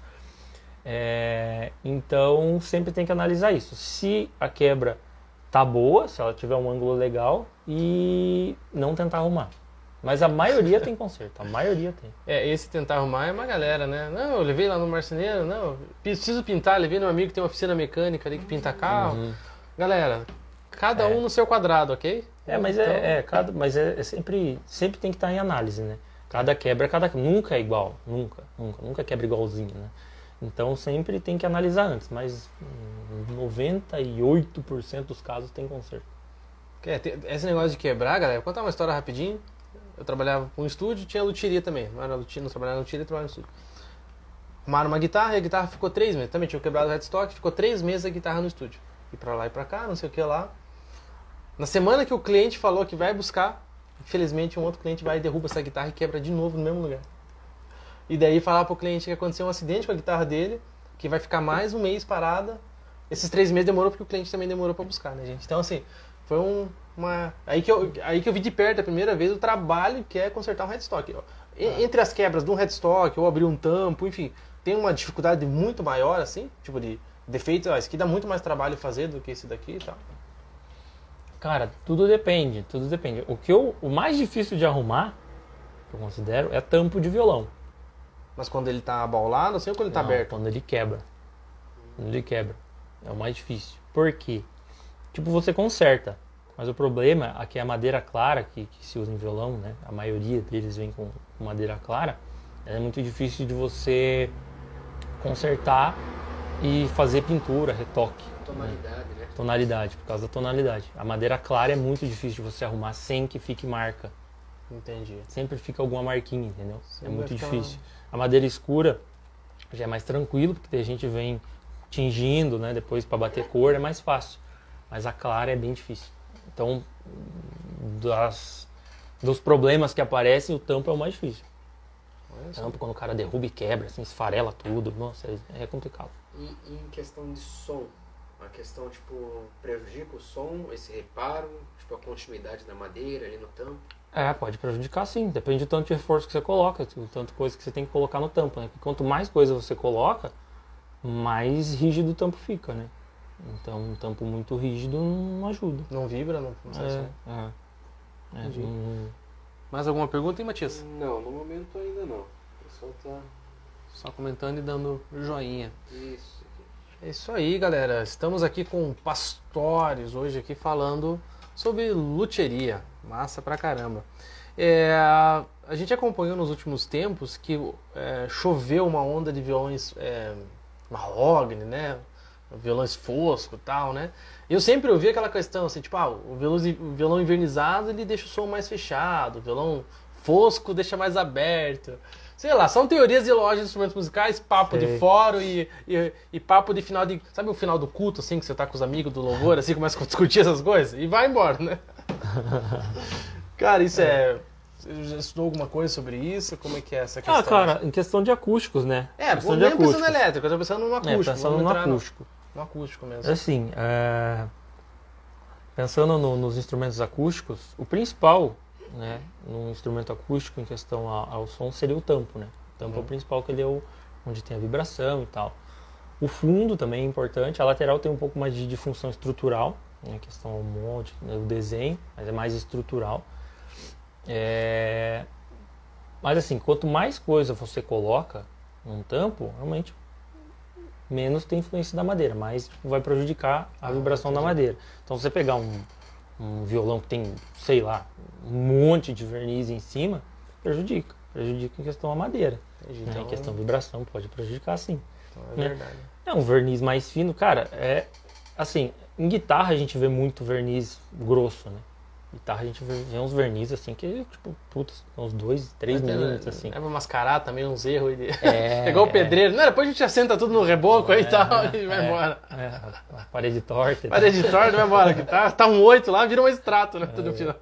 Então sempre tem que analisar isso. Se a quebra tá boa, se ela tiver um ângulo legal, e não tentar arrumar. Mas a maioria tem conserto, a maioria tem. Esse tentar arrumar é uma galera, né? Não, eu levei lá no marceneiro, não, preciso pintar, levei no amigo que tem uma oficina mecânica ali que pinta carro. Uhum. Galera, cada um no seu quadrado, ok? Mas então... mas sempre tem que estar em análise, né? Cada quebra, nunca é igual, nunca quebra igualzinho, né? Então sempre tem que analisar antes, mas 98% dos casos tem conserto. Esse negócio de quebrar, galera, vou contar uma história rapidinho. Eu trabalhava com um estúdio, tinha luthieria também. Não trabalhava na luthieria, trabalhava no estúdio. Arrumaram uma guitarra e a guitarra ficou 3 meses. Também tinha quebrado o headstock, ficou 3 meses a guitarra no estúdio. E pra lá e pra cá, não sei o que lá. Na semana que o cliente falou que vai buscar, infelizmente um outro cliente vai e derruba essa guitarra e quebra de novo no mesmo lugar. E daí falar pro cliente que aconteceu um acidente com a guitarra dele, que vai ficar mais um mês parada. Esses 3 meses demorou porque o cliente também demorou pra buscar, né, gente? Então assim, foi Aí que eu vi de perto a primeira vez o trabalho que é consertar um headstock. Entre as quebras de um headstock ou abrir um tampo, enfim, tem uma dificuldade muito maior, assim, tipo de defeito. Esse aqui dá muito mais trabalho fazer do que esse daqui e tal. Cara, tudo depende. O mais difícil de arrumar, que eu considero, é tampo de violão. Mas quando ele tá abaulado, assim, ou quando ele tá aberto? Quando ele quebra. É o mais difícil. Por quê? Tipo, você conserta. Mas o problema é que a madeira clara que se usa em violão, né? A maioria deles vem com madeira clara. É muito difícil de você consertar e fazer pintura, retoque. Tonalidade, né? Tonalidade, por causa da tonalidade. A madeira clara é muito difícil de você arrumar sem que fique marca. Entendi. Sempre fica alguma marquinha, entendeu? Sim, é muito difícil. A madeira escura já é mais tranquilo, porque a gente vem tingindo, né? Depois para bater cor é mais fácil. Mas a clara é bem difícil. Então, dos problemas que aparecem, o tampo é o mais difícil. O tampo, quando o cara derruba e quebra, assim, esfarela tudo, nossa, é complicado. E em questão de som, a questão, tipo, prejudica o som, esse reparo, tipo, a continuidade da madeira ali no tampo? Pode prejudicar sim, depende do tanto de reforço que você coloca, do tanto de coisa que você tem que colocar no tampo, né? Porque quanto mais coisa você coloca, mais rígido o tampo fica, né? Então, um tampo muito rígido não ajuda. Não vibra, não sai som. Mais alguma pergunta, hein, Matias? Não, no momento ainda não. O pessoal tá só comentando e dando joinha. Isso. É isso aí, galera. Estamos aqui com Pastores hoje aqui falando sobre luthieria. Massa pra caramba. A gente acompanhou nos últimos tempos que choveu uma onda de violões mahogany, né? Violões fosco e tal, né? Eu sempre ouvi aquela questão assim, tipo, o violão invernizado ele deixa o som mais fechado, o violão fosco deixa mais aberto. Sei lá, são teorias de lojas de instrumentos musicais, papo de fórum e papo de final de... Sabe o final do culto, assim, que você tá com os amigos do louvor, assim, começa a discutir essas coisas? E vai embora, né? Cara, isso Você já estudou alguma coisa sobre isso? Como é que é essa questão? Cara, em questão de acústicos, né? Não é pensando no elétrico, eu tô pensando no acústico. Pensando no acústico. No acústico mesmo. Assim, pensando nos instrumentos acústicos, o principal né, num instrumento acústico em questão ao som seria o tampo, né? O tampo é o principal, que ele é onde tem a vibração e tal. O fundo também é importante, a lateral tem um pouco mais de função estrutural, né, questão ao molde, né, o desenho, mas é mais estrutural. Mas assim, quanto mais coisa você coloca num tampo, realmente menos tem influência da madeira, mais vai prejudicar a vibração da madeira. Então, se você pegar um violão que tem, sei lá, um monte de verniz em cima, prejudica em questão da madeira. Então, em questão de vibração, pode prejudicar sim. Então é verdade. Um verniz mais fino, cara, assim, em guitarra a gente vê muito verniz grosso, né? Guitarra a gente vê uns verniz assim que, tipo, putz, uns 2, 3 milímetros assim. É pra mascarar também uns erros. É igual o pedreiro. Não, depois a gente assenta tudo no reboco aí e tal e vai embora. A parede torta. Parede torta, vai embora. Tá um 8 lá, vira um extrato, né? Tudo no final.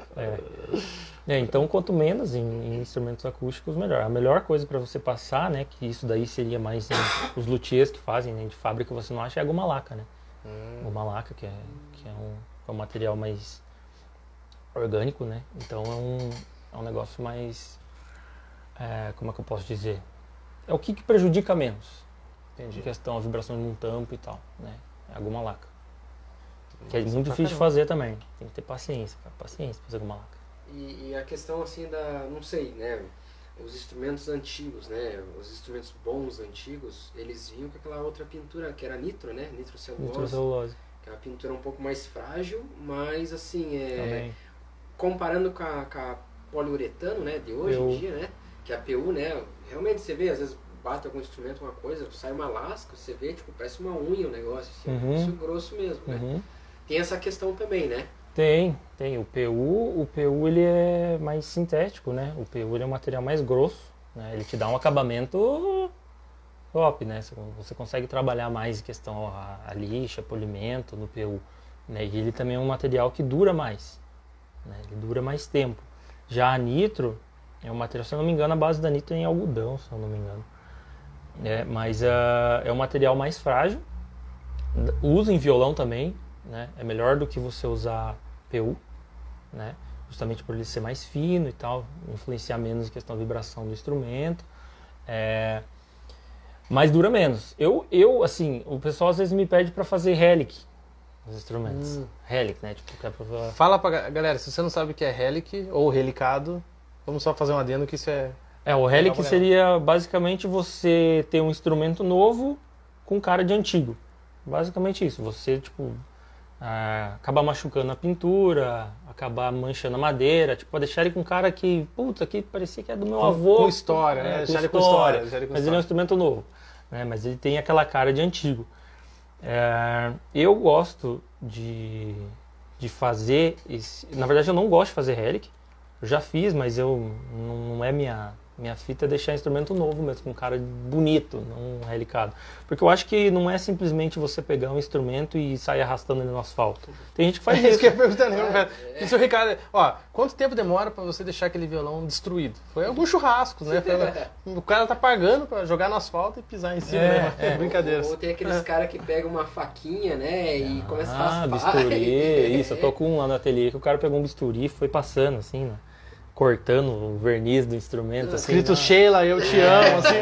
Então, quanto menos em instrumentos acústicos, melhor. A melhor coisa para você passar, né, que isso daí seria mais os luthiers que fazem, né, de fábrica, você não acha, é a goma laca, né? Goma laca, que é um material mais orgânico, né? Então é um negócio mais, como é que eu posso dizer? É o que prejudica menos. Entendi. Em questão, a vibração de um tampo e tal, né? É a goma laca. Que é muito difícil de fazer também. Tem que ter paciência, cara. Paciência pra fazer goma laca. E a questão assim não sei, né? Os instrumentos antigos, né? Os instrumentos bons antigos, eles vinham com aquela outra pintura que era nitro, né? Nitrocelulose. Que é uma pintura um pouco mais frágil, mas assim, também. Comparando com a poliuretano, né? De hoje em dia, né? Que é a PU, né? Realmente você vê, às vezes bate algum instrumento, uma coisa, sai uma lasca, você vê, tipo, parece uma unha o negócio, assim, isso grosso mesmo, né? Tem essa questão também, né? Tem. O PU ele é mais sintético, né? O PU ele é um material mais grosso, né? Ele te dá um acabamento top, né? Você consegue trabalhar mais em questão a lixa, polimento no PU, né? E ele também é um material que dura mais, né? Ele dura mais tempo. Já a nitro é um material, se eu não me engano, a base da nitro é em algodão, se eu não me engano. Mas é um material mais frágil. Usa em violão também, né? É melhor do que você usar PU, né? Justamente por ele ser mais fino e tal, influenciar menos em questão da vibração do instrumento. Mas dura menos. Eu assim, o pessoal às vezes me pede para fazer relic nos instrumentos. Relic, né? Tipo, Fala pra galera, se você não sabe o que é relic ou relicado, vamos só fazer um adendo que isso o relic seria basicamente você ter um instrumento novo com cara de antigo. Basicamente isso. Você, tipo, acabar machucando a pintura, acabar manchando a madeira, tipo, deixar ele com cara que, puta, aqui parecia que é do meu avô. Com história, né? Deixar ele com história. Mas ele é um instrumento novo, né? Mas ele tem aquela cara de antigo. Eu gosto de fazer na verdade, eu não gosto de fazer relic. Eu já fiz, mas não é minha fita é deixar instrumento novo mesmo, com cara bonito, não relicado. Porque eu acho que não é simplesmente você pegar um instrumento e sair arrastando ele no asfalto. Tem gente que faz isso. Isso que eu ia perguntar, cara. Isso, Ricardo, quanto tempo demora pra você deixar aquele violão destruído? Foi algum churrasco, né? O cara tá pagando pra jogar no asfalto e pisar em cima, né? Brincadeira. Ou tem aqueles caras que pegam uma faquinha, né? E começa a raspar. Bisturi. Isso, eu tô com um lá no ateliê que o cara pegou um bisturi e foi passando assim, né? Cortando o verniz do instrumento. Assim, escrito Sheila, eu te amo, assim.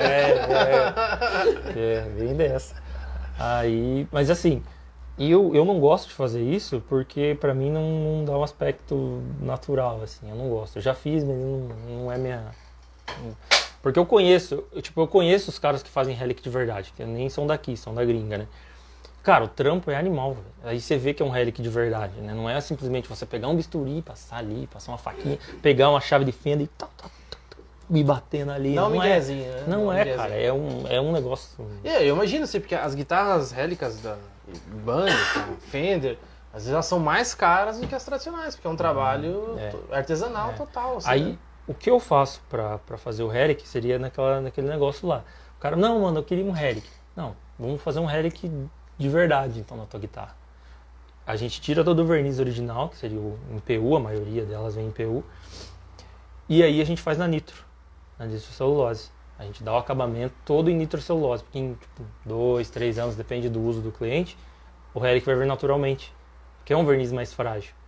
Bem dessa. Mas assim, eu não gosto de fazer isso porque pra mim não dá um aspecto natural, assim, eu não gosto. Eu já fiz, mas não é minha... Porque eu conheço os caras que fazem relic de verdade, que nem são daqui, são da gringa, né? Cara, o trampo é animal, velho. Aí você vê que é um relic de verdade, né? Não é simplesmente você pegar um bisturi, passar ali, passar uma faquinha, pegar uma chave de fenda e batendo ali. Não, não é, né? Não, cara. É um negócio... Eu imagino assim, porque as guitarras rélicas da Ibanez, Fender, às vezes elas são mais caras do que as tradicionais, porque é um trabalho artesanal total. Assim, aí, né? O que eu faço pra fazer o relic seria naquele negócio lá. O cara, não, mano, eu queria um relic. Não, vamos fazer um relic de verdade, então, na tua guitarra. A gente tira todo o verniz original, que seria em PU, a maioria delas vem em PU, e aí a gente faz na nitrocelulose. A gente dá o acabamento todo em nitrocelulose, porque em 2, 3 anos, depende do uso do cliente, o relic vai vir naturalmente, porque é um verniz mais frágil.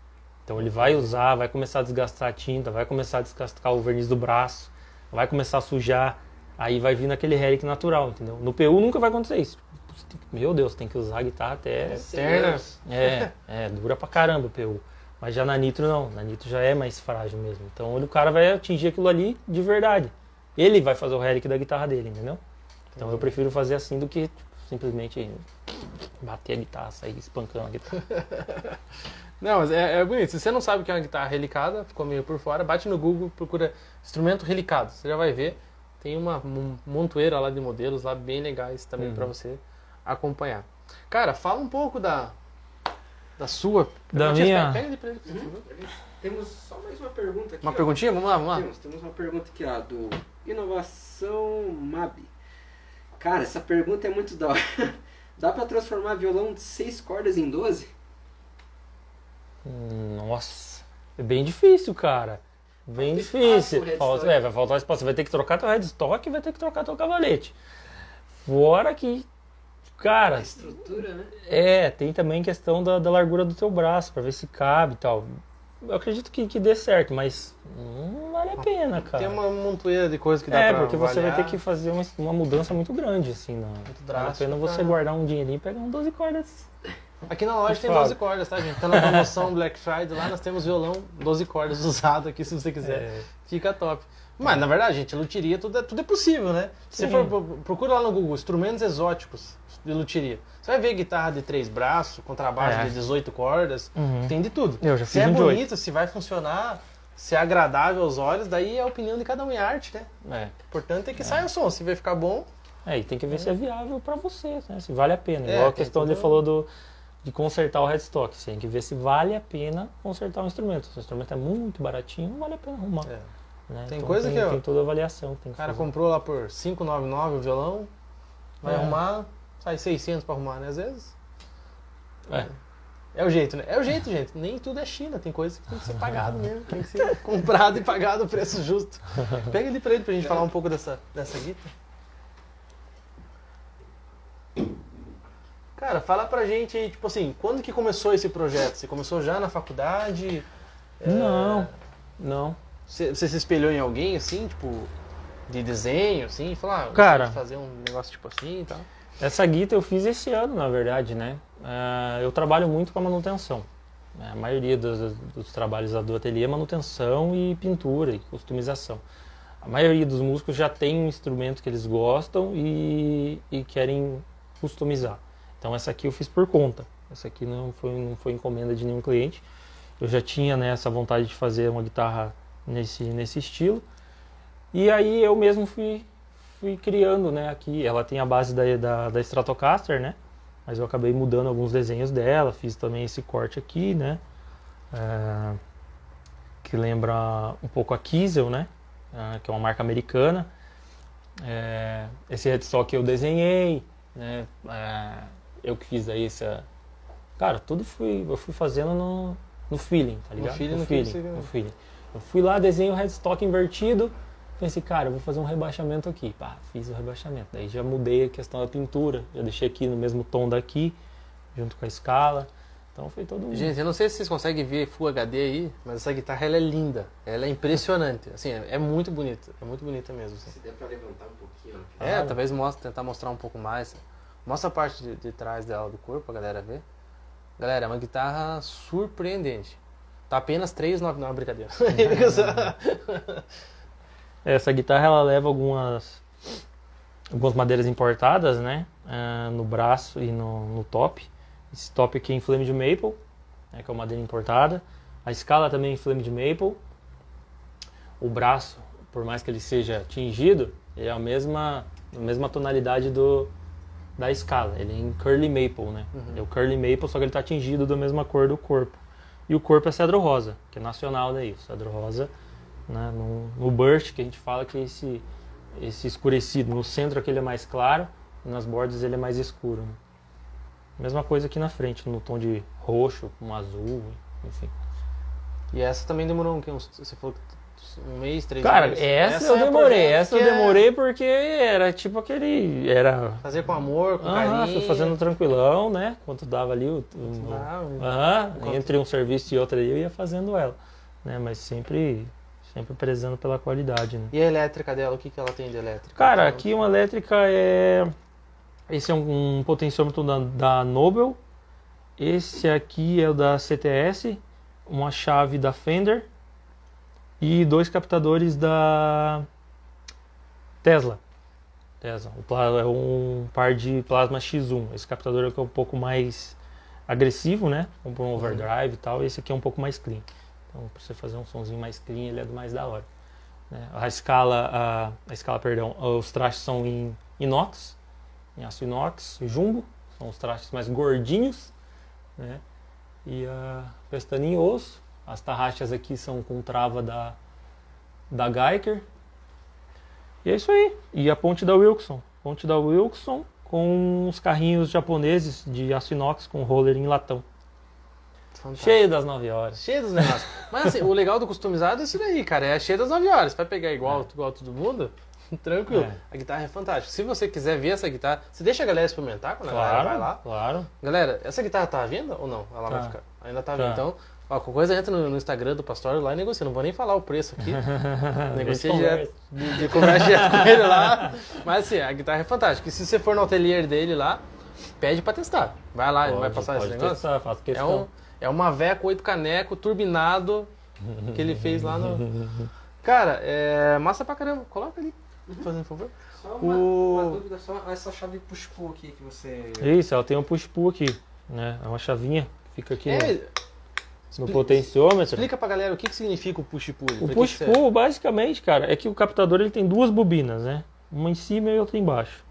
Então ele vai usar, vai começar a desgastar a tinta, vai começar a descascar o verniz do braço, vai começar a sujar, aí vai vir naquele relic natural, entendeu? No PU nunca vai acontecer isso. Meu Deus, tem que usar a guitarra até... Dura pra caramba o PU. Mas já na Nitro não, na Nitro já é mais frágil mesmo. Então o cara vai atingir aquilo ali de verdade. Ele vai fazer o relic da guitarra dele, entendeu? Então eu prefiro fazer assim do que simplesmente bater a guitarra, sair espancando a guitarra. Não, mas é bonito. Se você não sabe o que é uma guitarra relicada, ficou meio por fora, bate no Google, procura instrumento relicado. Você já vai ver. Tem uma montoeira lá de modelos lá bem legais também pra você acompanhar. Cara, fala um pouco da sua... Da minha... Pega ali pra ele, por favor. Temos só mais uma pergunta aqui. Uma perguntinha? Vamos lá. Temos uma pergunta aqui, ó, do Inovação Mab. Cara, essa pergunta é muito da hora. Dá pra transformar violão de 6 cordas em 12? Nossa, é bem difícil, cara. Bem difícil. Vai faltar espaço. Você vai ter que trocar teu headstock e vai ter que trocar teu cavalete. Fora que, cara... A estrutura, né? Tem também questão da largura do teu braço, pra ver se cabe e tal. Eu acredito que dê certo, mas não vale a pena, cara. Tem uma montoeira de coisas que dá pra porque você avaliar. vai ter que fazer uma mudança muito grande, assim. Muito Vale a drástico, pena você cara. guardar um dinheirinho e pegar um 12 cordas. Aqui na loja tem 12 cordas, tá, gente? Tá na promoção Black Friday, lá nós temos violão 12 cordas usado aqui, se você quiser. Fica top. Mas, na verdade, gente, luthieria tudo é possível, né? Se você procura lá no Google, instrumentos exóticos de luthieria. Você vai ver guitarra de 3 braços, contrabaixo de 18 cordas, tem de tudo. Eu já se fiz é um de bonito, se vai funcionar, se é agradável aos olhos, daí é a opinião de cada um, é arte, né? O importante é que saia o som, se vai ficar bom... E tem que ver se é viável pra você, né? Se vale a pena. É, Igual a tem questão tudo- ele falou de consertar o headstock. Você tem que ver se vale a pena consertar o instrumento. Se o instrumento é muito baratinho, não vale a pena arrumar. Né? Tem Então, coisa que tem toda a avaliação. Tem O que cara fazer. comprou lá por 599 o violão, vai arrumar, sai 600 pra arrumar, né? Às vezes. É o jeito, né? É o jeito, gente. Nem tudo é China, tem coisa que tem que ser pagado mesmo. Tem que ser comprado e pagado o preço justo. Pega ali pra gente falar um pouco dessa guitarra. Cara, fala pra gente aí, tipo assim, quando que começou esse projeto? Você começou já na faculdade? Não. Você se espelhou em alguém, assim, tipo, de desenho, assim? E falou, Cara, vou fazer um negócio tipo assim e tal. Essa guitarra eu fiz esse ano, na verdade, né? Eu trabalho muito com a manutenção. A maioria dos trabalhos do ateliê é manutenção e pintura e customização. A maioria dos músicos já tem um instrumento que eles gostam e querem customizar. Então essa aqui eu fiz por conta. Essa aqui não foi encomenda de nenhum cliente. Eu já tinha, né, essa vontade de fazer uma guitarra nesse estilo. E aí eu mesmo fui criando, né, aqui. Ela tem a base da Stratocaster, né? Mas eu acabei mudando alguns desenhos dela. Fiz também esse corte aqui, né? Que lembra um pouco a Kiesel, né? Que é uma marca americana. Esse headstock eu desenhei, né? Eu que fiz aí essa... Cara, tudo eu fui fazendo no feeling, tá ligado? No feeling. Eu fui lá, desenhei o headstock invertido, pensei, cara, eu vou fazer um rebaixamento aqui. Pá, fiz o rebaixamento. Daí já mudei a questão da pintura, já deixei aqui no mesmo tom daqui, junto com a escala. Então foi todo mundo. Gente, eu não sei se vocês conseguem ver Full HD aí, mas essa guitarra ela é linda, ela é impressionante. Assim, é muito bonita mesmo. Assim. Se der pra levantar um pouquinho. Talvez tentar mostrar um pouco mais. Mostra a parte de trás dela, do corpo, pra galera ver. Galera, é uma guitarra surpreendente. Tá apenas R$399, brincadeira. Essa guitarra ela leva algumas madeiras importadas, né? No braço e no top. Esse top aqui é em flame de maple, né, que é uma madeira importada. A escala também é em flame de maple. O braço, por mais que ele seja tingido, ele é a mesma tonalidade da escala. Ele é em curly maple, né? É o curly maple, só que ele está tingido da mesma cor do corpo. E o corpo é cedro rosa, que é nacional daí. O cedro rosa, né, no burst, que a gente fala que esse escurecido, no centro aqui ele é mais claro, e nas bordas ele é mais escuro. Né? Mesma coisa aqui na frente, no tom de roxo, um azul, enfim. E essa também demorou você falou que Um mês, 3 Cara, meses? essa eu é demorei. projeto Essa eu que é demorei porque era tipo aquele... Era... Fazer com amor, com Fui carinho. fazendo tranquilão, né? Enquanto dava ali entre um serviço e outro ali, eu ia fazendo ela. Né? Mas sempre prezando pela qualidade, né? E a elétrica dela, o que ela tem de elétrica? Cara, aqui uma elétrica é... Esse é um potenciômetro da Nobel. Esse aqui é o da CTS. Uma chave da Fender. E 2 captadores da Tesla. É um par de plasma X1. Esse captador aqui é um pouco mais agressivo, né? Um overdrive e tal. Esse aqui é um pouco mais clean. Então, para você fazer um sonzinho mais clean, ele é do mais da hora. Né? Os trastes são em inox, em aço inox, jumbo. São os trastes mais gordinhos, né? E a pestaninha em osso. As tarraxas aqui são com trava da Geiger. E é isso aí. E a ponte da Wilson. Ponte da Wilson com uns carrinhos japoneses de aço inox com roller em latão. Fantástico. Cheio das 9 horas. Cheio dos negócios. Mas assim, o legal do customizado é isso daí, cara. É cheio das 9 horas. Vai pegar igual todo mundo? Tranquilo. A guitarra é fantástica. Se você quiser ver essa guitarra, você deixa a galera experimentar quando a galera vai lá? Claro. Galera, essa guitarra tá à venda ou não? Ela vai ficar? Ainda tá à venda. Tá. Então, ó, qualquer coisa entra no Instagram do Pastor lá e negocia. Não vou nem falar o preço aqui. Negocia direto. De conversa direto com ele lá. Mas assim, a guitarra é fantástica. E se você for no ateliê dele lá, pede pra testar. Vai lá, ele vai passar esse negócio. Testar, faço questão. É uma Veco 8 caneco, turbinado, que ele fez lá no... Cara, é massa pra caramba. Coloca ali, fazendo favor. Só uma dúvida, só essa chave push-pull aqui que você... Isso, ela tem um push-pull aqui, né? É uma chavinha que fica aqui no Expli- potenciômetro. Explica pra galera o que significa o push-pull. O push-pull, basicamente, cara, é que o captador ele tem 2 bobinas, né? Uma em cima e outra embaixo.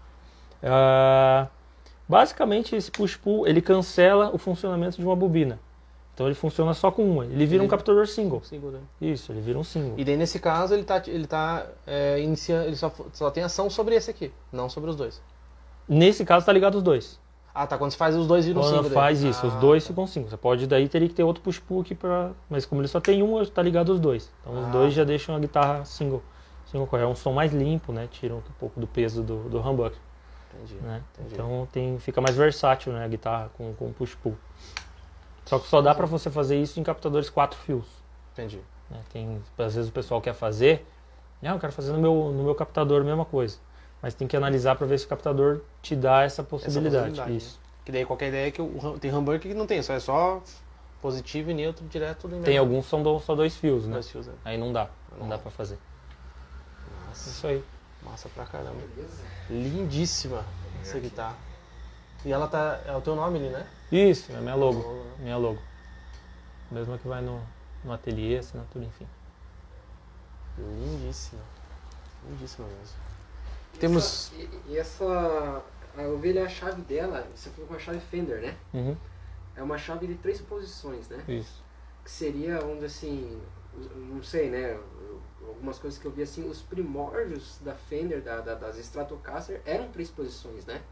Basicamente, esse push-pull, ele cancela o funcionamento de uma bobina. Então ele funciona só com uma. Ele vira um captador single. Né? Isso, ele vira um single. E daí nesse caso ele tá iniciando, ele só tem ação sobre esse aqui, não sobre os dois. Nesse caso tá ligado os dois. Ah, tá, quando você faz os dois viram Quando single. faz isso, os dois ficam single. Você pode daí teria que ter outro push-pull aqui pra... Mas como ele só tem um, tá ligado os dois. Então os dois já deixam a guitarra single. É um som mais limpo, né? Tira um pouco do peso do humbucker. Entendi. Né? Então fica mais versátil, né, a guitarra com push-pull. Só que só dá pra você fazer isso em captadores 4 fios. Entendi. Né? Às vezes o pessoal quer fazer, eu quero fazer no meu captador a mesma coisa. Mas tem que analisar pra ver se o captador te dá essa possibilidade. Isso. Né? Que daí qualquer ideia é que tem humbucker que não tem, é só positivo e neutro direto tudo em Tem alguns que são só 2 fios, né? 2 fios, né? Aí não dá pra fazer. Nossa, Isso aí. massa pra caramba. Lindíssima essa guitarra. E ela tá. É o teu nome ali, né? Isso, é minha logo. Minha logo. Mesma que vai no ateliê, assinatura, enfim. Lindíssima. Lindíssima mesmo. Temos... E essa... A ovelha é a chave dela, você falou com a chave Fender, né? Uhum. É uma chave de 3 posições, né? Isso. Que seria, vamos dizer assim, não sei, né? Algumas coisas que eu vi assim, os primórdios da Fender, das Stratocaster, eram 3 posições, né?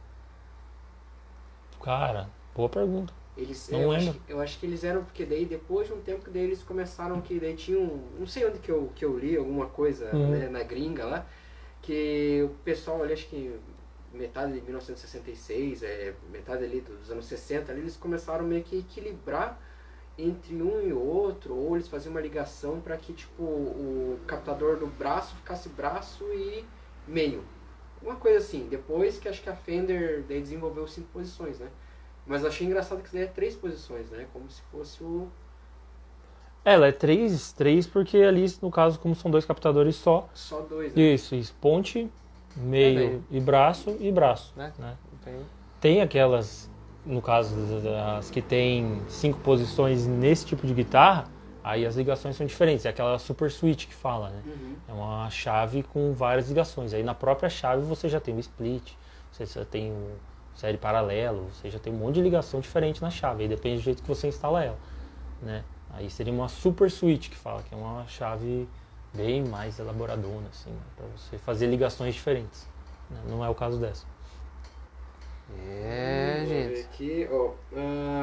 Cara, boa pergunta. Eu acho que eles eram, porque daí depois de um tempo que daí eles começaram que daí tinham, não sei onde que eu li alguma coisa, né, na gringa lá, que o pessoal ali, acho que metade de 1966, metade ali dos anos 60, ali, eles começaram meio que equilibrar entre um e outro, ou eles faziam uma ligação para que tipo o captador do braço ficasse braço e meio. Uma coisa assim, depois que acho que a Fender daí desenvolveu 5 posições, né? Mas eu achei engraçado que isso daí é 3 posições, né? Como se fosse o... Ela é 3 porque ali, no caso, como são 2 captadores só... Só 2, né? Isso, ponte, meio e braço, né? Tem aquelas, no caso, as que tem 5 posições nesse tipo de guitarra, aí as ligações são diferentes. É aquela super switch que fala, né? Uhum. É uma chave com várias ligações. Aí na própria chave você já tem o split, você já tem o série paralelo, você já tem um monte de ligação diferente na chave. Aí depende do jeito que você instala ela, né? Aí seria uma super switch que fala, que é uma chave bem mais elaboradona, assim, né? Para você fazer ligações diferentes. Né? Não é o caso dessa. Gente. Aqui, ó,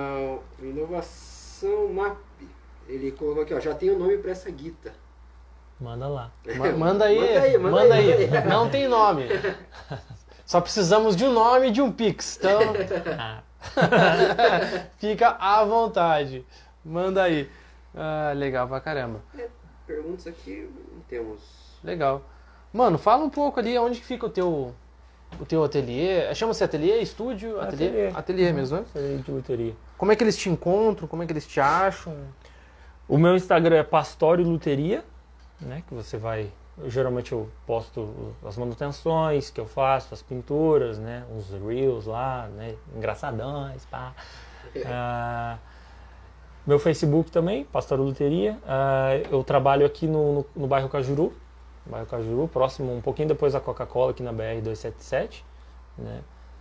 inovação MAP. Ele colocou aqui, ó, já tem o nome para essa guita. Manda lá. Manda aí. Manda aí. Não tem nome. Só precisamos de um nome e de um Pix. Então, fica à vontade. Manda aí. Ah, legal pra caramba. Perguntas aqui temos. Legal. Mano, fala um pouco ali onde que fica o teu ateliê. Chama-se ateliê? Estúdio? Ateliê? Ateliê mesmo, né? Ateliê de luteria. Como é que eles te encontram? Como é que eles te acham? O meu Instagram é Pastório Luteria, né? Que você vai... Geralmente eu posto as manutenções que eu faço, as pinturas, né? Uns reels lá, né? Engraçadões, pá. Meu Facebook também, Pastório Luteria. Eu trabalho aqui no bairro Cajuru. Próximo, um pouquinho depois da Coca-Cola, aqui na BR-277. Né?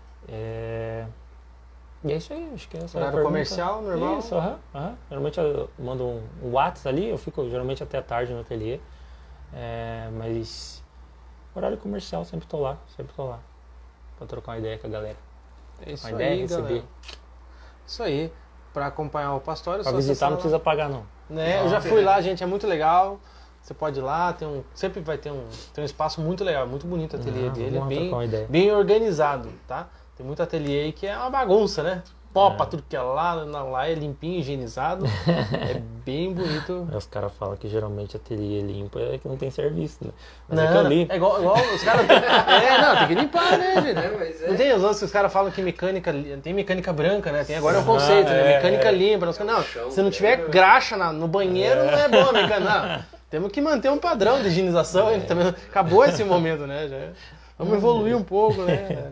E é isso aí, acho que é essa Horário comercial, normal? Isso, Geralmente eu mando um WhatsApp ali, eu fico geralmente até tarde no ateliê. Mas horário comercial, sempre tô lá. Pra trocar uma ideia com a galera. É isso uma ideia, aí, receber. galera. Isso aí. Pra acompanhar o Pastório, Pra só visitar não precisa pagar, não. Né? Eu já fui lá, gente, é muito legal. Você pode ir lá, sempre vai ter um espaço muito legal, muito bonito o ateliê dele, é bem organizado, tá? Tem muito ateliê aí que é uma bagunça, né? Pra tudo que é lá é limpinho, higienizado, é bem bonito. Os caras falam que geralmente ateliê limpo é que não tem serviço, né? Mas não, é que eu limpo. É igual os caras... tem que limpar, né, gente? Mas Não tem os outros que os caras falam que tem mecânica branca, né? Tem agora é um conceito, né? Mecânica limpa. Não, se não tiver graxa no banheiro, não é bom a mecânica. Não. Temos que manter um padrão de higienização. Também acabou esse momento, né? Vamos evoluir um pouco, né?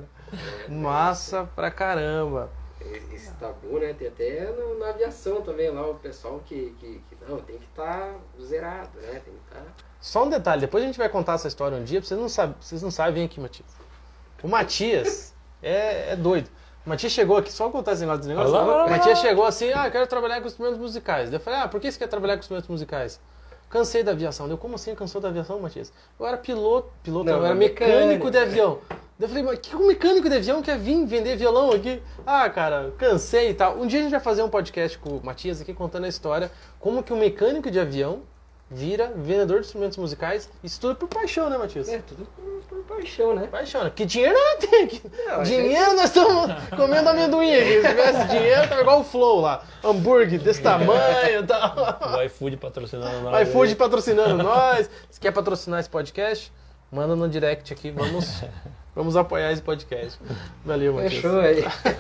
Massa pra caramba. Esse tabu, né? Tem até na aviação também, lá o pessoal que não, tem que estar zerado, né? Tem que estar... Só um detalhe, depois a gente vai contar essa história um dia, vocês não sabem, vem aqui, Matias. O Matias é doido. O Matias chegou aqui, só contar esse negócio. O Matias chegou assim, quero trabalhar com instrumentos musicais. Daí eu falei, por que você quer trabalhar com instrumentos musicais? Cansei da aviação. Deu, como assim cansou da aviação, Matias? Eu era piloto, não, eu era mecânico de avião. Daí eu falei, mas que mecânico de avião quer vir vender violão aqui? Cara, cansei e tal. Um dia a gente vai fazer um podcast com o Matias aqui contando a história, como que um mecânico de avião vira vendedor de instrumentos musicais. Isso tudo por paixão, né, Matias? Tudo por paixão, né? Paixão, né? Porque dinheiro não tem aqui. Dinheiro nós estamos comendo amendoim aqui. Se tivesse dinheiro, tava igual o Flow lá. Hambúrguer desse tamanho e tal. O iFood patrocinando nós. O iFood patrocinando nós. Se quer patrocinar esse podcast, manda no direct aqui. Vamos apoiar esse podcast. Valeu, Matias. Fechou aí.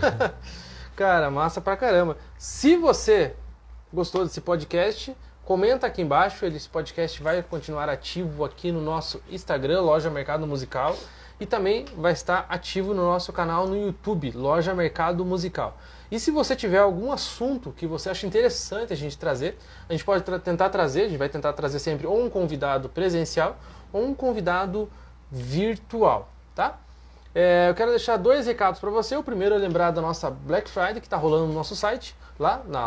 Cara, massa pra caramba. Se você gostou desse podcast, comenta aqui embaixo. Esse podcast vai continuar ativo aqui no nosso Instagram, Loja Mercado Musical. E também vai estar ativo no nosso canal no YouTube, Loja Mercado Musical. E se você tiver algum assunto que você acha interessante a gente trazer, a gente pode tentar trazer, a gente vai tentar trazer sempre ou um convidado presencial ou um convidado virtual, tá? Eu quero deixar 2 recados para você. O primeiro é lembrar da nossa Black Friday, que está rolando no nosso site, lá na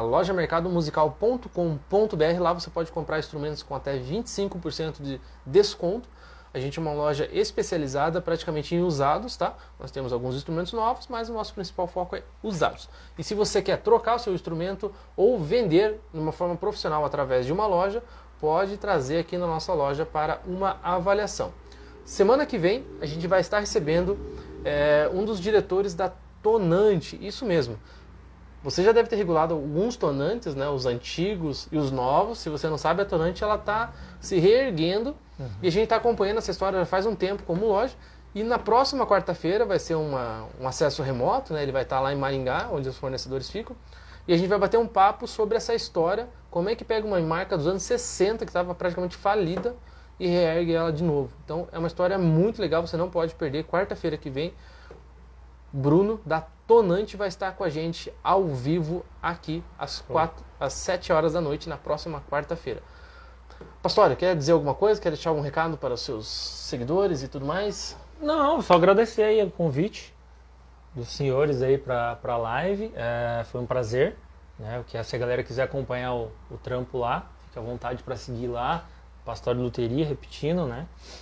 lojamercadomusical.com.br. Lá você pode comprar instrumentos com até 25% de desconto. A gente é uma loja especializada praticamente em usados, tá? Nós temos alguns instrumentos novos, mas o nosso principal foco é usados. E se você quer trocar o seu instrumento ou vender de uma forma profissional através de uma loja, pode trazer aqui na nossa loja para uma avaliação. Semana que vem a gente vai estar recebendo um dos diretores da Tonante, isso mesmo. Você já deve ter regulado alguns Tonantes, né, os antigos e os novos. Se você não sabe, a Tonante ela está se reerguendo e a gente está acompanhando essa história já faz um tempo como loja. E na próxima quarta-feira vai ser um acesso remoto, né, ele vai estar lá em Maringá, onde os fornecedores ficam. E a gente vai bater um papo sobre essa história, como é que pega uma marca dos anos 60 que estava praticamente falida e reergue ela de novo. Então é uma história muito legal, você não pode perder. Quarta-feira que vem, Bruno da Tonante vai estar com a gente ao vivo aqui às 7 horas da noite na próxima quarta-feira. Pastor, quer dizer alguma coisa? Quer deixar algum recado para os seus seguidores e tudo mais? Não, só agradecer aí o convite dos senhores aí para a live. Foi um prazer, né? Se a galera quiser acompanhar o trampo lá, fica à vontade para seguir lá. Pastório Luteria, repetindo, né?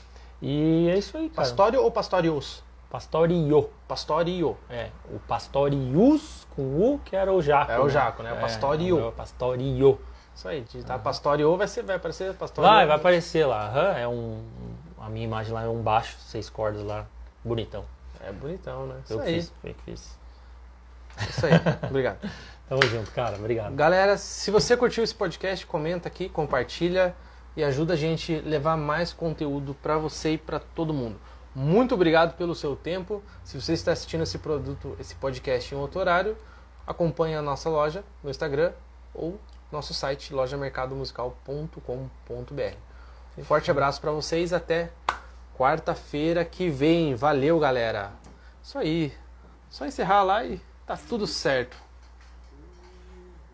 E é isso aí, cara. Pastório ou Pastorius? Pastorio. Pastorio. O Pastorius com U, que era o Jaco. É o Jaco, né? O Pastorio. O Pastorio. Isso aí, digitar Pastorio vai aparecer Pastorio. Vai aparecer lá. A minha imagem lá é um baixo, 6 cordas lá, bonitão. É bonitão, né? Eu fiz, foi que fiz. Isso aí, obrigado. Tamo junto, cara, obrigado. Galera, se você curtiu esse podcast, comenta aqui, compartilha e ajuda a gente a levar mais conteúdo para você e para todo mundo. Muito obrigado pelo seu tempo. Se você está assistindo esse podcast em outro horário, acompanhe a nossa loja no Instagram ou nosso site lojamercadomusical.com.br. Um forte abraço para vocês, até quarta-feira que vem. Valeu, galera. Isso aí. Só encerrar lá e tá tudo certo.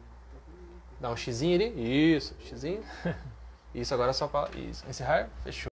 Dá um xizinho ali. Isso, xizinho. Isso, agora só para... Isso, encerrar. Fechou.